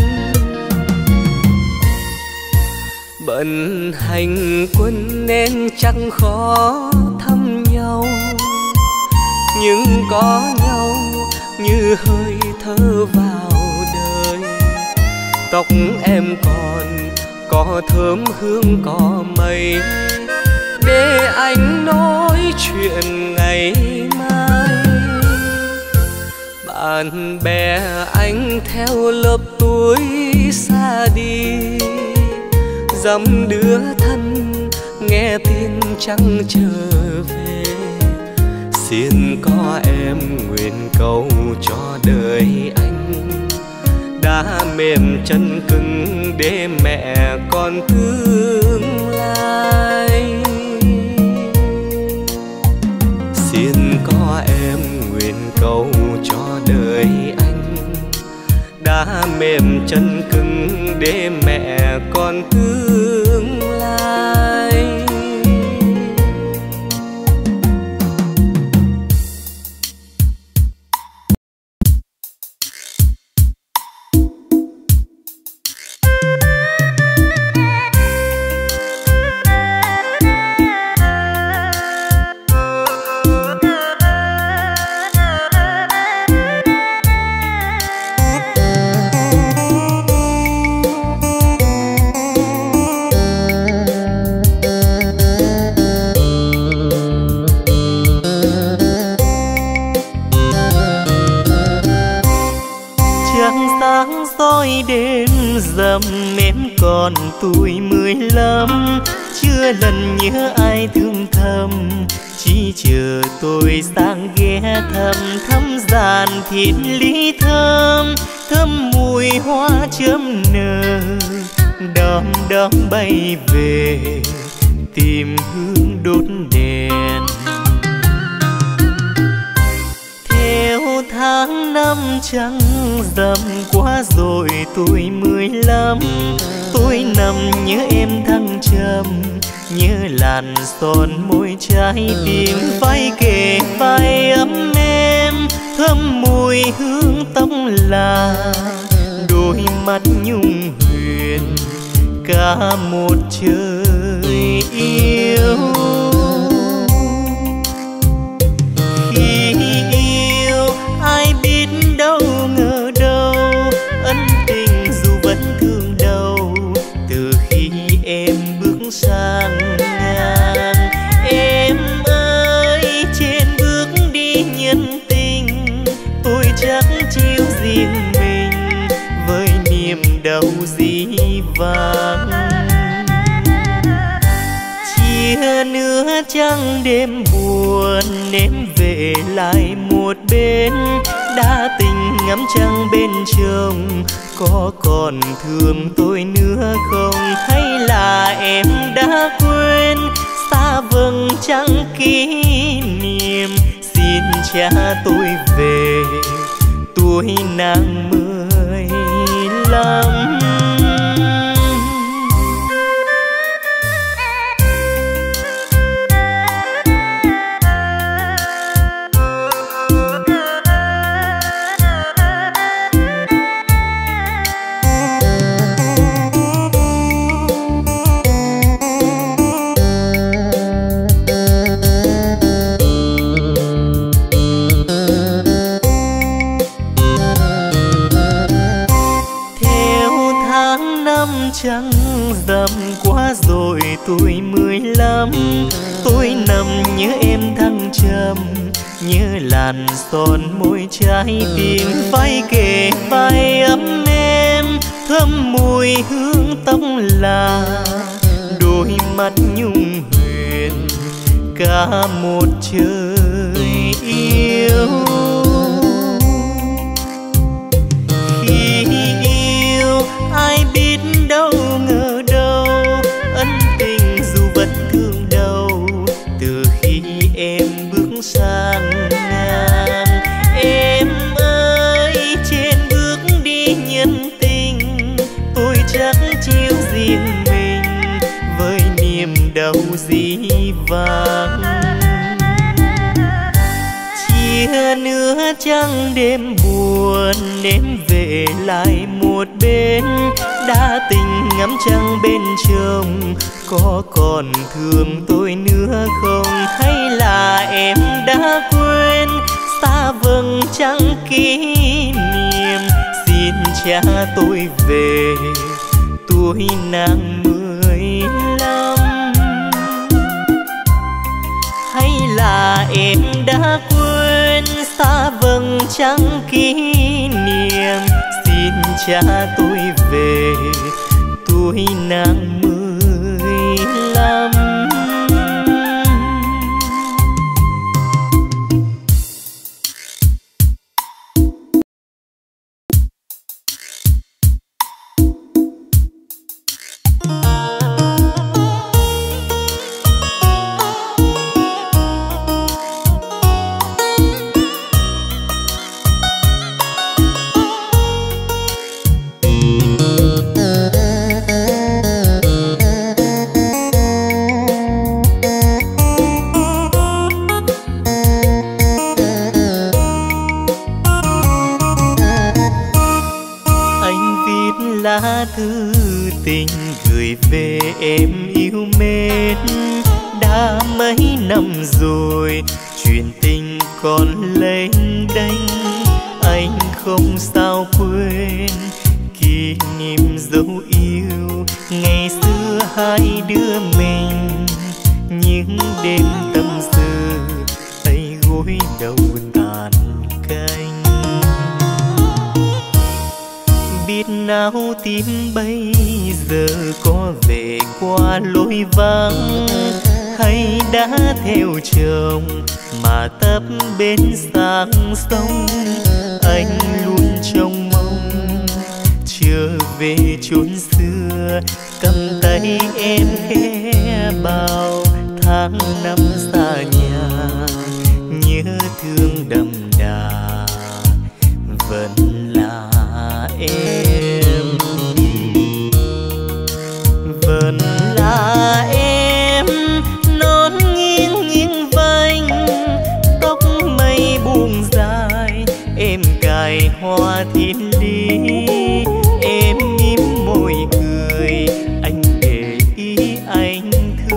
Bận hành quân nên chẳng khó thăm nhau, nhưng có nhau như hơi thở vào đời. Tóc em còn có thơm hương cỏ mây, để anh nói chuyện ngày mai. Bạn bè anh theo lớp tuổi xa đi, dăm đứa thân nghe tin chẳng trở về. Xin có em nguyện cầu cho đời anh, đã mềm chân cứng để mẹ con tương lai. Xin có em nguyện cầu cho đời anh, đã mềm chân cứng để mẹ con tương lai. dầm em còn tuổi 15, chưa lần nhớ ai thương thầm, chỉ chờ tôi sang ghé thăm thăm giàn thiên lý thơm hoa chớm nở, đom đóm bay về tìm hương đốt đèn. Theo tháng năm trăng rằm qua rồi tuổi 15, tôi nằm nhớ em thăng trầm, nhớ làn son môi trái tim vai kề vai ấm êm, thơm mùi hương tóc là đôi mắt nhung huyền cả một trời yêu. Khi yêu ai biết đâu ngờ đâu, ân tình dù vẫn thương đau từ khi em bước sang ngang. Em ơi trên bước đi nhân tình, tôi chắc chiếu riêng mình với niềm đau dĩ vãng. Chia nữa trăng đêm buồn, em về lại một bên, đã tình ngắm trăng bên chồng, có còn thương tôi nữa không? Hay là em đã quên xa vầng trăng kỷ niệm? Xin cha tôi về tuổi nàng 15. Trăng rằm qua rồi tuổi 15, tôi nằm nhớ em thăng trầm, nhớ làn son môi trái tim vai kề vai ấm êm, thơm mùi hương tóc là đôi mắt nhung huyền cả một trời yêu. Khi yêu ai biết đâu ngờ đâu, ân tình dù vẫn thương đau từ khi em bước sang ngang. Em ơi trên bước đi nhân tình, tôi chắc chiếu riêng mình với niềm đau dĩ vãng. Chia nữa trăng đêm buồn, em về lại một bên, đã tình ngắm trăng bên chồng, có còn thương tôi nữa không? Hay là em đã quên xa vầng trăng kỷ niệm? Xin cha tôi về tuổi nàng 15. Hay là em đã quên xa vầng trăng kỷ niệm? Xin cha tôi về tuổi nàng 15. Thư tình gửi về em yêu mến, đã mấy năm rồi chuyện tình còn lênh đênh. Anh không sao quên kỷ niệm dấu yêu ngày xưa hai đứa mình, những đêm tâm sự tay gối đầu tàn canh. Biết nào tim bây giờ có về qua lối vắng, hay đã theo chồng mà tấp bên sang sông. Anh luôn trông mong về chốn xưa, cầm tay em khẽ bao tháng năm xa nhà, nhớ thương đậm đà vẫn là em, vẫn là em. Nón nghiêng nghiêng vành, tóc mây buông dài, em cài hoa thiên lý, em mím môi cười, anh để ý anh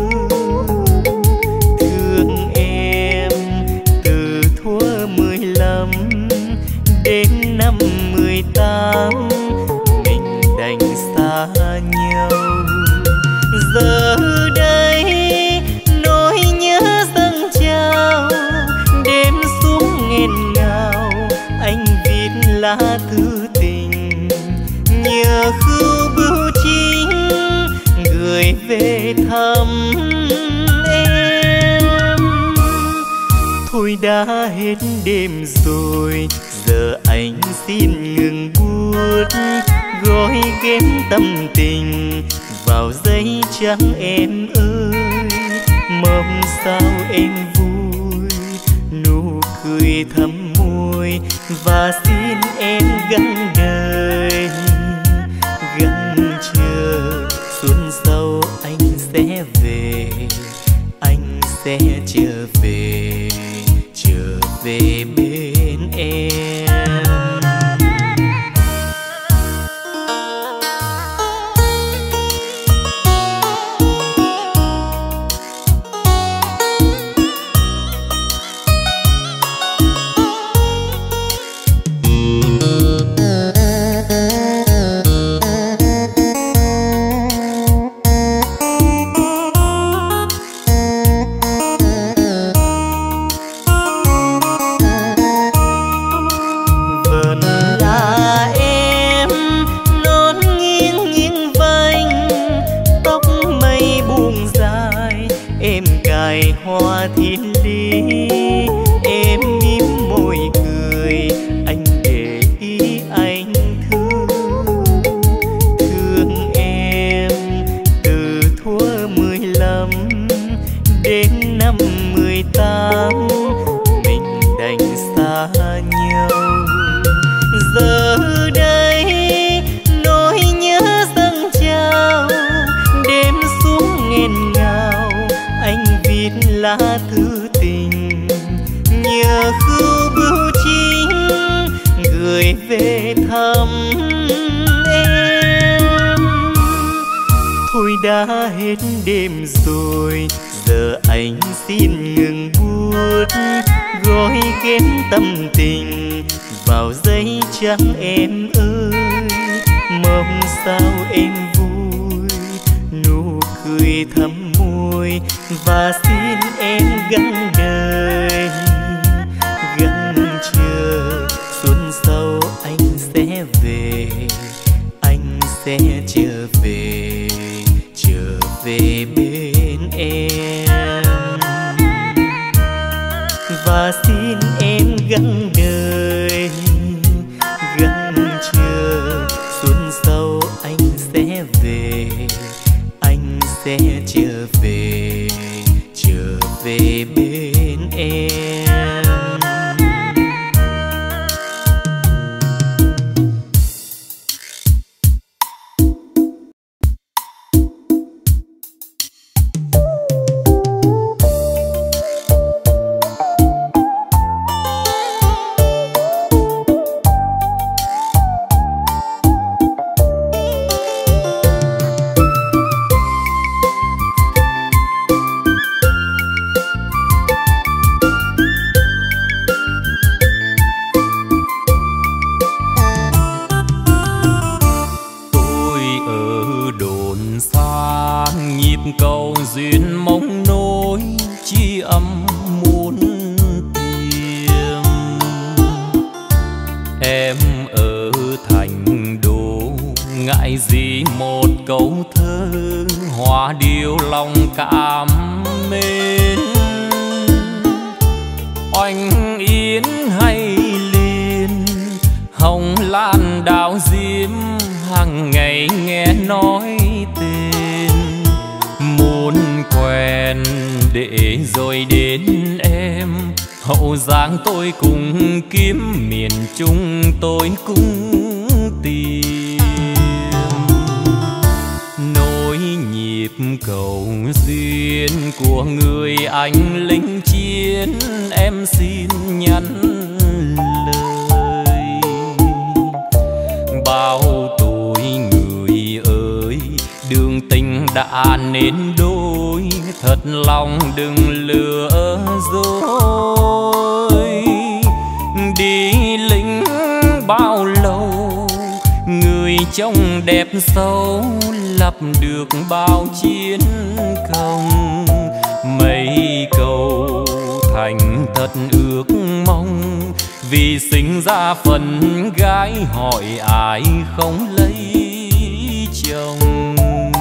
thương em. Từ thuở 15 đến năm 18, mình đành xa nhau. Giờ đây nỗi nhớ dâng trào, đêm xuống nghẹn ngào, anh viết lá thư tình, nhờ khưu bưu chính gửi về thăm em. Thôi đã hết đêm rồi, giờ anh xin ngừng buốt, gói ghém tâm tình vào giấy trắng em ơi. Mong sao em vui, nụ cười thắm môi, và xin em gắng đời gắng chờ. Xuân sau anh sẽ về, anh sẽ trở về bên em. Hoa thiên lý, em mím môi cười, anh để ý anh thương em. Từ thuở 15 đến năm 18, mình đành xa nhau. Giờ đây nỗi nhớ dâng trào, đêm xuống nghẹn ngào, anh viết lá thư tình, nhờ khưu bưu chính gửi về thăm em. Thôi đã hết đêm rồi, giờ anh xin ngừng buốt, gói ghém tâm tình vào giấy trắng em ơi. Mong sao em vui, nụ cười thắm môi, và xin em gắng đời gắng chờ. Xuân sau anh sẽ về, anh sẽ trở về bên em, và xin em gắng đời gắng chờ. Xuân sau anh sẽ về, anh sẽ trở về bên em. Cầu duyên mong nối chi âm muôn tìm, em ở thành đô ngại gì một câu thơ hòa điệu lòng cảm mến. Oanh yến hay liền hồng lan đào diêm hàng ngày nghe nói tên. Muốn quen để rồi đến em, Hậu Giang tôi cùng kiếm, miền Trung tôi cũng tìm. Nối nhịp cầu duyên của người anh lính chiến, em xin nhắn lời. Bao tuổi người ơi, đường tình đã nên đôi, thật lòng đừng lừa dối. Đi lính bao lâu, người trông đẹp xấu, lập được bao chiến công. Mấy câu thành thật ước mong, vì sinh ra phần gái hỏi ai không lấy chồng.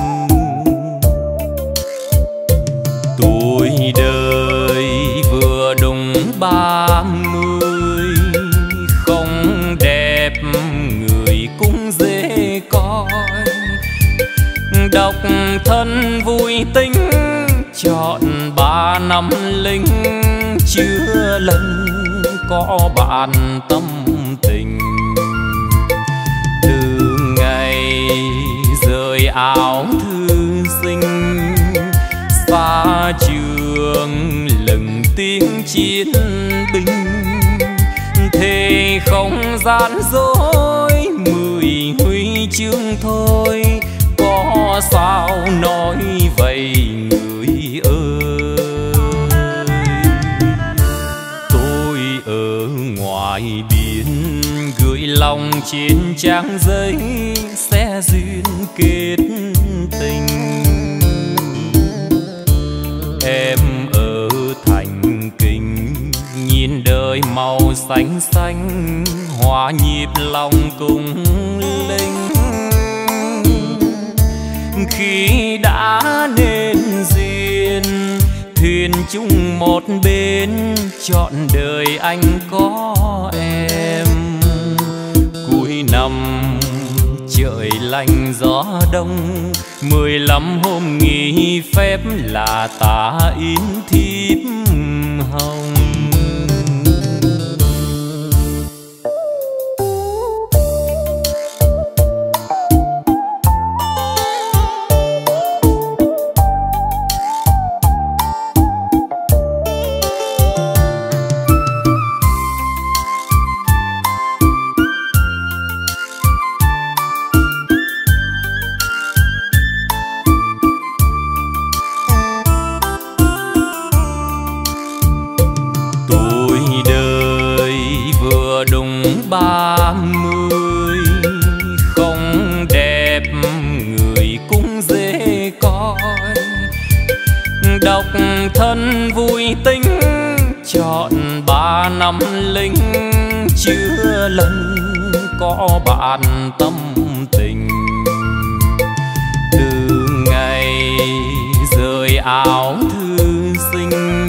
Tuổi đời vừa đúng 30, không đẹp người cũng dễ coi. Độc thân vui tính, chọn 3 năm lính, chưa lần có bạn tâm tình. Từ ngày rời áo thư sinh, xa trường lừng tiếng chiến binh, thề không gian dối 10 huy chương thôi, có sao nói vậy người ơi. Tôi ở ngoài biển gửi lòng trên trang giấy, sẽ duyên kết tình. Em ở thành Kinh nhìn đời màu xanh xanh, hòa nhịp lòng cùng linh. Khi đã nên duyên, thuyền chung một bên, trọn đời anh có em. Cuối năm trời lạnh gió đông, 15 hôm nghỉ phép là tà in thiếp hồng. Đúng 30, không đẹp người cũng dễ coi. Độc thân vui tính, chọn 3 năm lính, chưa lần có bạn tâm tình. Từ ngày rời áo thư sinh,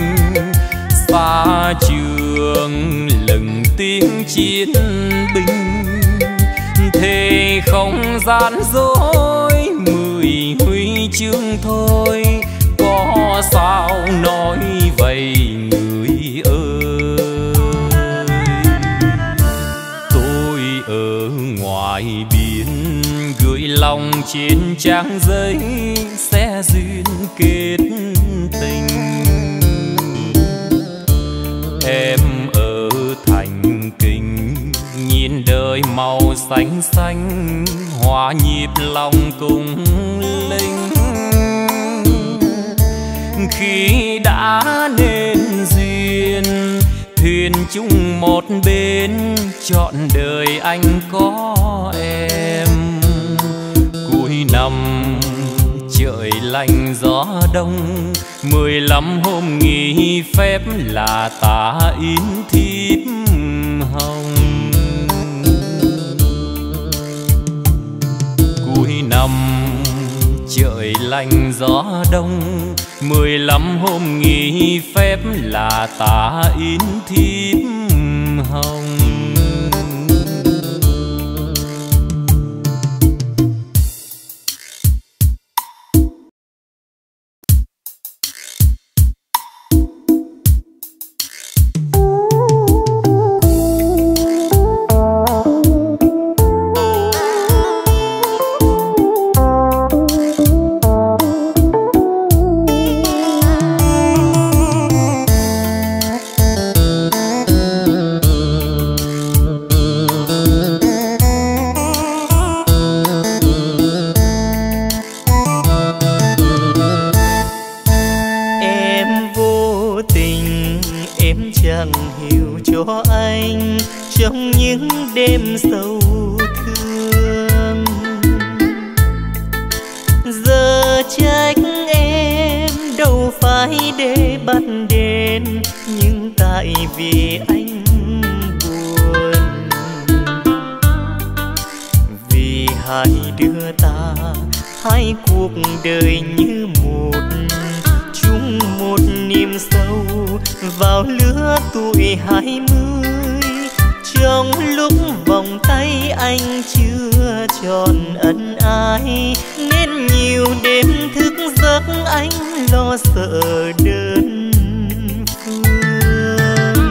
xa trường lừng tiếng chiến binh, thề không gian dối 10 huy chương thôi, có sao nói vậy người ơi. Tôi ở ngoài biển gửi lòng trên trang giấy, sẽ duyên kết tình. Em ở thành Kinh nhìn đời màu xanh xanh, hòa nhịp lòng cùng linh. Khi đã nên duyên, thuyền chung một bên, trọn đời anh có em. Cuối năm trời lạnh gió đông, 15 hôm nghỉ phép là tà in thiếp hồng. Cuối năm trời lạnh gió đông, 15 hôm nghỉ phép là tà in thiếp hồng. nên, nhưng tại vì anh buồn. Vì hai đứa ta, hai cuộc đời như một, chung một niềm sâu vào lứa tuổi 20. Trong lúc vòng tay anh chưa tròn ân ái, nên nhiều đêm thức giấc anh lo sợ đơn phương.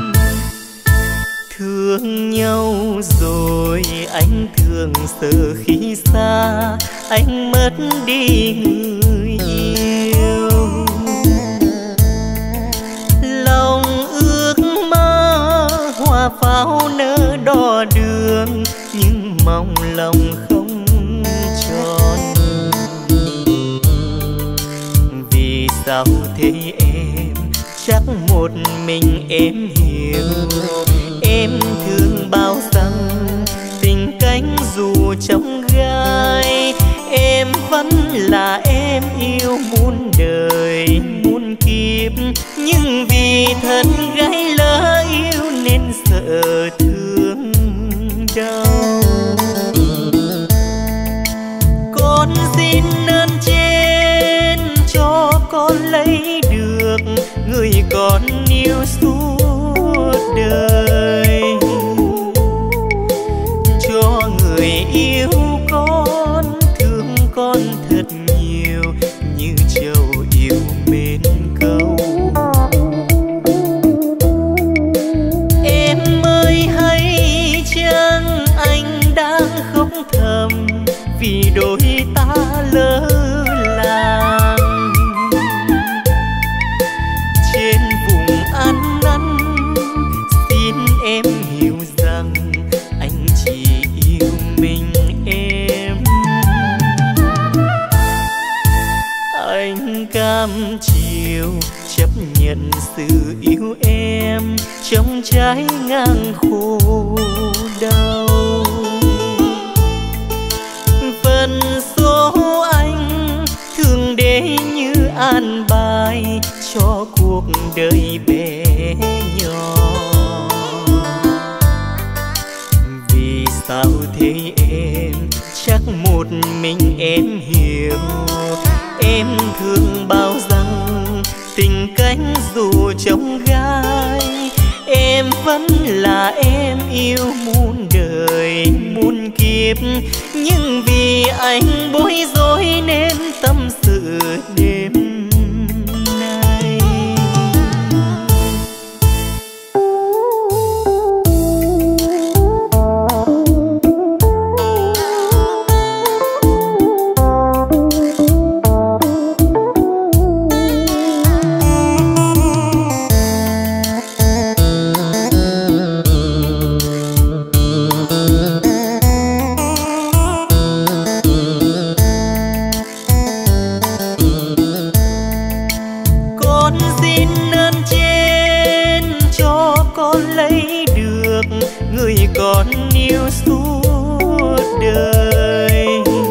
Thương nhau rồi anh thường sợ khi xa, anh mất đi người yêu. Lòng ước mơ hoa pháo nở đỏ đường, nhưng mong lòng không tròn. Vì sao thế em, chắc một mình em hiểu. Em thường bảo rằng tình cánh dù trong gai, em vẫn là em yêu muôn đời muôn kiếp. Nhưng vì thân gái lỡ yêu nên sợ thương đau. Con xin ơn trên cho con lấy được người con yêu suốt đời. Cho người yêu con thương con thật nhiều, như trầu yêu mến câu. Em ơi hay chăng anh đang khóc thầm, vì đôi ta lỡ làng. Trên vùng ăn năn xin em hiểu rằng anh chỉ yêu mình em. Anh cam chịu chấp nhận sự yêu em trong trái ngang khổ đau. Phần số anh thường để như an bài cho cuộc đời bé nhỏ. Vì sao thế em, chắc một mình em hiểu. Em thường bảo rằng tình cánh dù trong gai, em vẫn là em yêu muôn đời muôn kiếp. Nhưng vì anh bối rối nên tâm sự đêm nay. Con yêu suốt đời.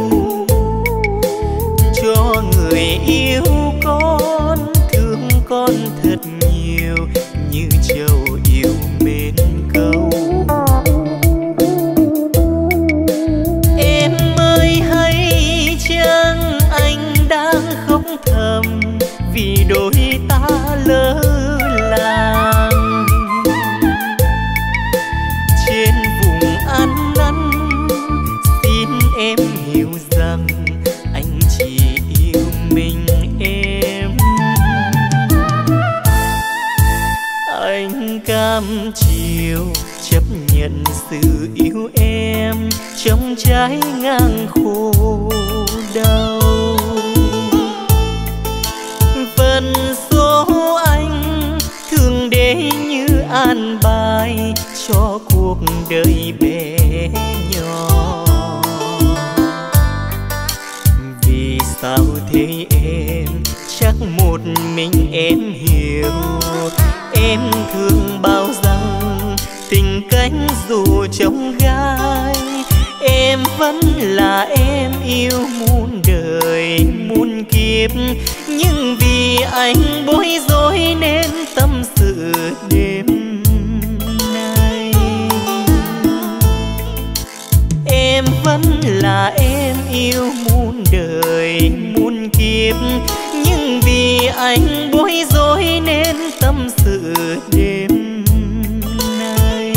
Cho người yêu con thương con thật nhiều, như trầu yêu mến câu. Em ơi hay chăng anh đang khóc thầm, vì đôi ta lỡ làng. Trên vùng ăn năn xin em hiểu rằng anh chỉ yêu mình em. Anh cam chịu chấp nhận sự yêu em trong trái ngang khổ đau. Phần số anh thường để như an bài cho cuộc đời bé nhỏ. Vì sao thế em, chắc một mình em hiểu. Em thường bảo rằng tình cánh dù trong gai, em vẫn là em yêu muôn đời muôn kiếp. nhưng vì anh bối rối nên tâm sự đêm nay. Em vẫn là em yêu muôn đời muôn kiếp, nhưng vì anh bối rối nên tâm sự đêm nay.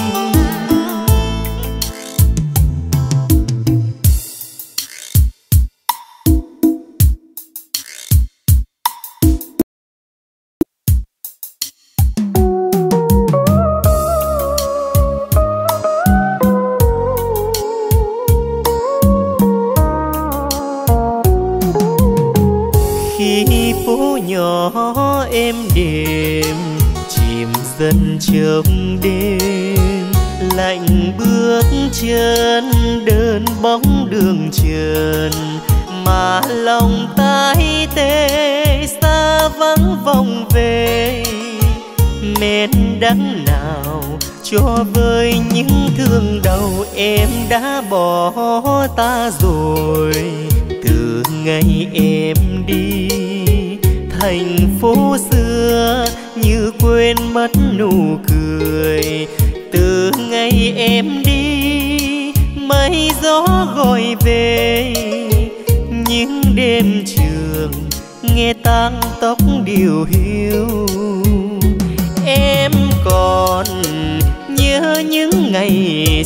Khi phố nhỏ êm đềm chìm dần trong đêm, lạnh bước chân đơn bóng đường trần, mà lòng tay tê xa vắng vòng về. Men đắng nào cho vơi những thương đau, em đã bỏ ta rồi. Từ ngày em đi, thành phố xưa như quên mất nụ cười. Từ ngày em đi, mây gió gọi về những đêm trường nghe tang tóc điều hiu. Em còn nhớ những ngày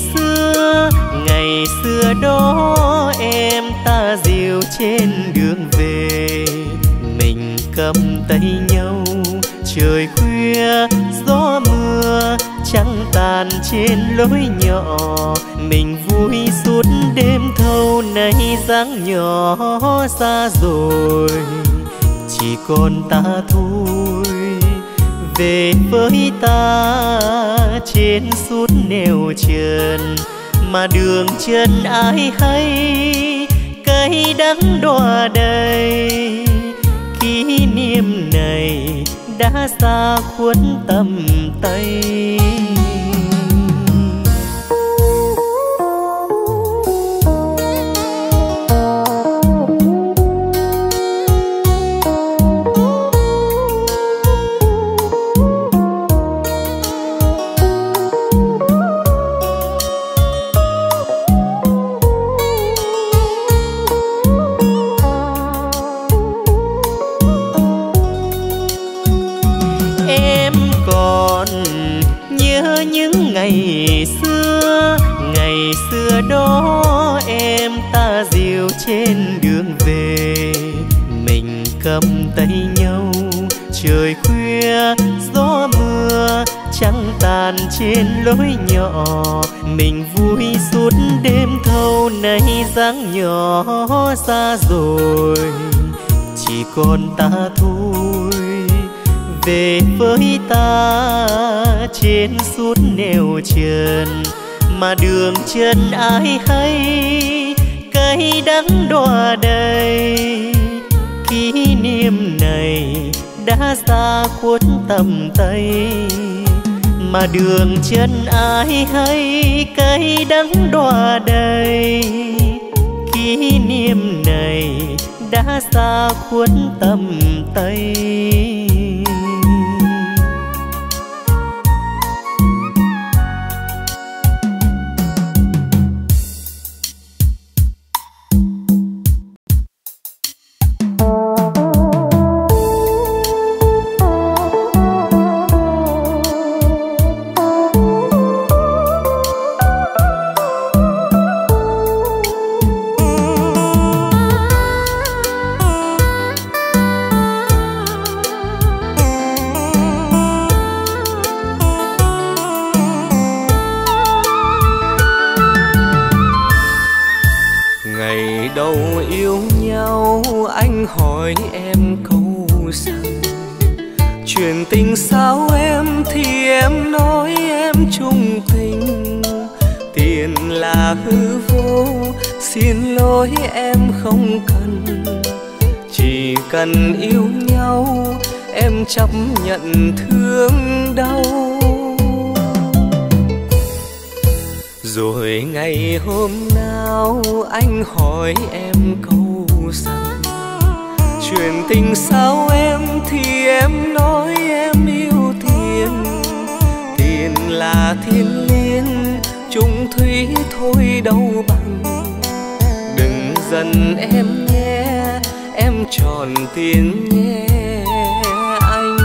xưa đó em ta dìu trên đường về. Mình cầm tay nhau trời khuya gió mưa trăng tàn trên lối nhỏ. Mình vui suốt đêm thâu, nay dáng nhỏ xa rồi, chỉ còn ta thôi. Về với ta trên suốt nẻo trần, mà đường chân ai hay cay đắng đọa đầy. Kỷ niệm này đã xa khuất tầm tay. Ngày xưa đó em ta dìu trên đường về. Mình cầm tay nhau trời khuya gió mưa trăng tàn trên lối nhỏ. Mình vui suốt đêm thâu, nay dáng nhỏ xa rồi, chỉ còn ta thôi. Về với ta trên suốt nẻo trần, mà đường chân ai hay cay đắng đọa đầy. Kỷ niệm này đã xa khuất tầm tay, mà đường chân ai hay cay đắng đọa đầy. Kỷ niệm này đã xa khuất tầm tay. hỏi em câu rằng chuyện tình sao em thì em nói em trung tình, tiền là hư vô, xin lỗi em không cần, chỉ cần yêu nhau em chấp nhận thương đau. Rồi ngày hôm nào anh hỏi em câu rằng chuyện Chuyện tình sao em thì em nói em yêu tiền. Tiền là thiên liên, chung thủy thôi đâu bằng. Đừng giận em nhé, em tròn tiền nhé anh.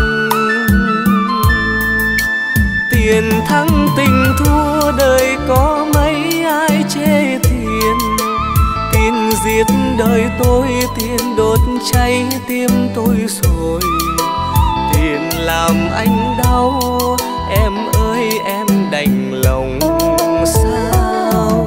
Tiền thắng tình thua, đời có mấy ai chê tiền. Tiền giết đời tôi, tiền đốt cháy tim tôi rồi. Tiền làm anh đau, em ơi em đành lòng sao.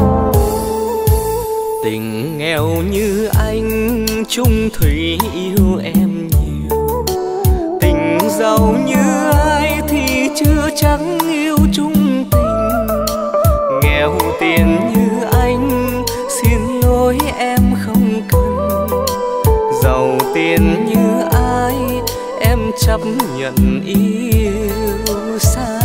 Tình nghèo như anh, chung thủy yêu em nhiều. Tình giàu như ai thì chưa chắc yêu chung tình. Nghèo tiền như anh, xin lỗi em không cần. Giàu tiền như ai, em chấp nhận yêu sai.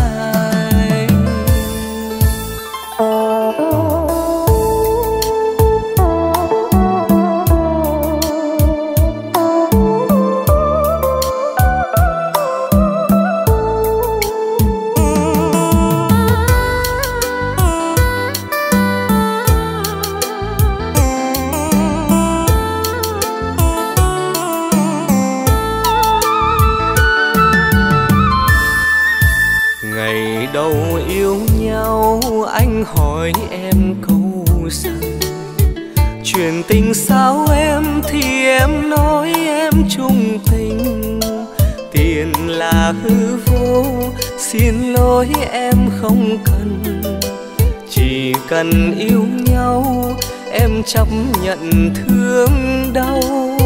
Đầu yêu nhau anh hỏi em câu rằng chuyện tình sao em thì em nói em chung tình. Tiền là hư vô, xin lỗi em không cần. Chỉ cần yêu nhau em chấp nhận thương đau.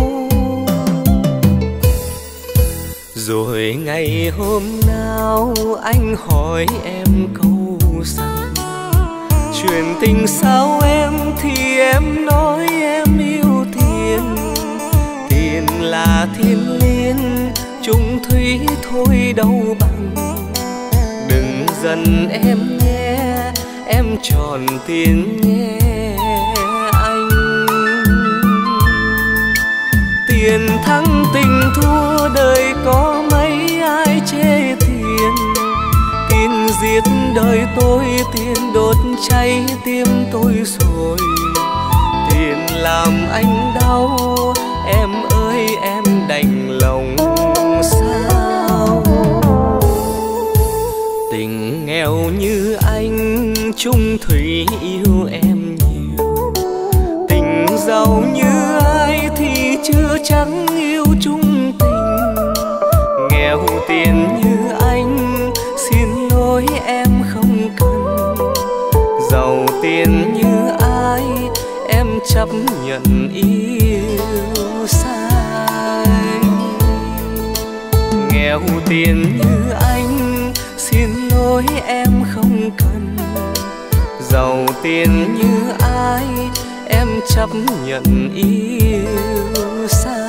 Rồi ngày hôm nào anh hỏi em câu rằng chuyện tình sao em thì em nói em yêu tiền. Tiền là thiên liên, chung thủy thôi đâu bằng. Đừng giận em nhé, em tròn tiền nhé anh. Tiền thắng tình thua, đời có mấy ai chê tiền. Tiền giết đời tôi, tiền đốt cháy tim tôi rồi. Tiền làm anh đau, em ơi em đành lòng sao. Tình nghèo như anh, chung thủy yêu em nhiều. Tình giàu như ai thì chưa chắc yêu chung tình. Nghèo tiền như anh, xin lỗi em không cần. Giàu tiền như ai, em chấp nhận yêu sai. Nghèo tiền như anh, xin lỗi em không cần. Giàu tiền như ai, em chấp nhận yêu sai.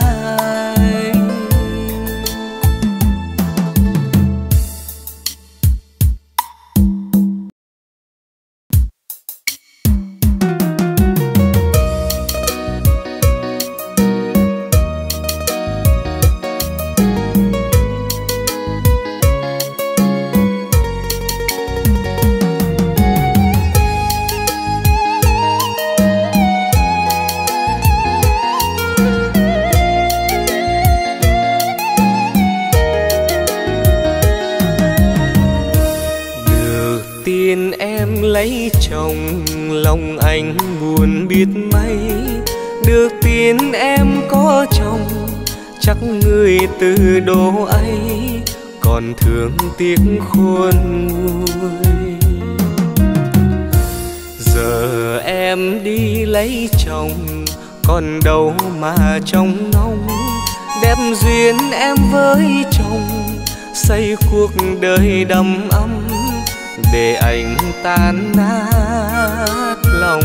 Lấy chồng lòng anh buồn biết mấy. Được tin em có chồng, chắc người từ độ ấy còn thương tiếc khôn nguôi. Giờ em đi lấy chồng, còn đâu mà trong nông. Đem duyên em với chồng, xây cuộc đời đầm ấm. Để anh tan nát lòng.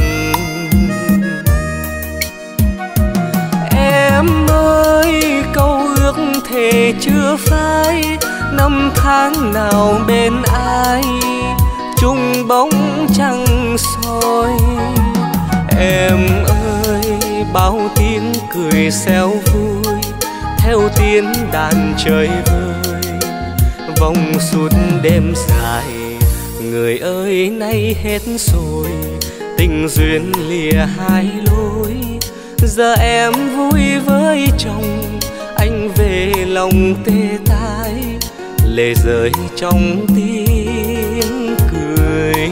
Em ơi câu ước thề chưa phai, năm tháng nào bên ai chung bóng trăng soi. Em ơi bao tiếng cười xéo vui, theo tiếng đàn chơi vơi vòng suốt đêm dài. Người ơi nay hết rồi, tình duyên lìa hai lối. Giờ em vui với chồng, anh về lòng tê tái, lệ rơi trong tiếng cười.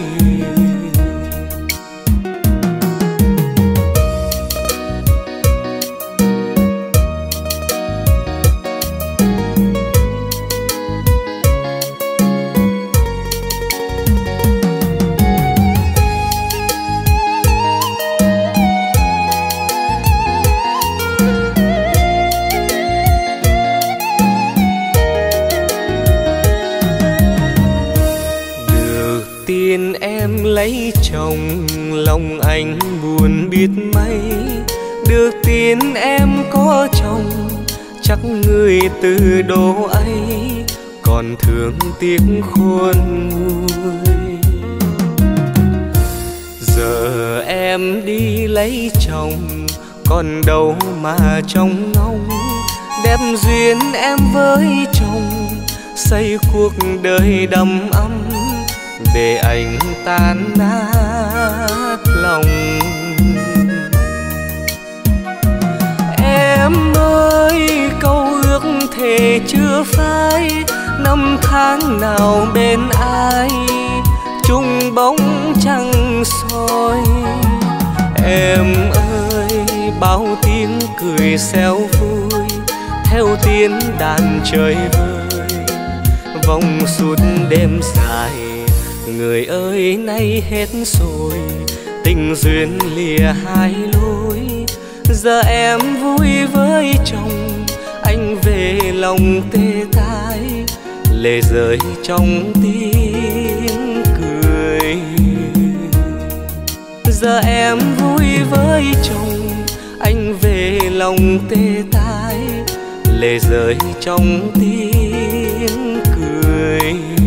Em lấy chồng lòng anh buồn biết mấy, được tin em có chồng chắc người từ độ ấy còn thương tiếc khôn nguôi. Giờ em đi lấy chồng còn đâu mà trông ngóng, đem duyên em với chồng xây cuộc đời đầm ấm để anh tan nát lòng. Em ơi câu ước thề chưa phai, năm tháng nào bên ai chung bóng trăng soi. Em ơi bao tiếng cười xéo vui theo tiếng đàn chơi vơi vòng suốt đêm dài. Người ơi nay hết rồi, tình duyên lìa hai lối. Giờ em vui với chồng, anh về lòng tê tái, lệ rơi trong tiếng cười. Giờ em vui với chồng, anh về lòng tê tái, lệ rơi trong tiếng cười.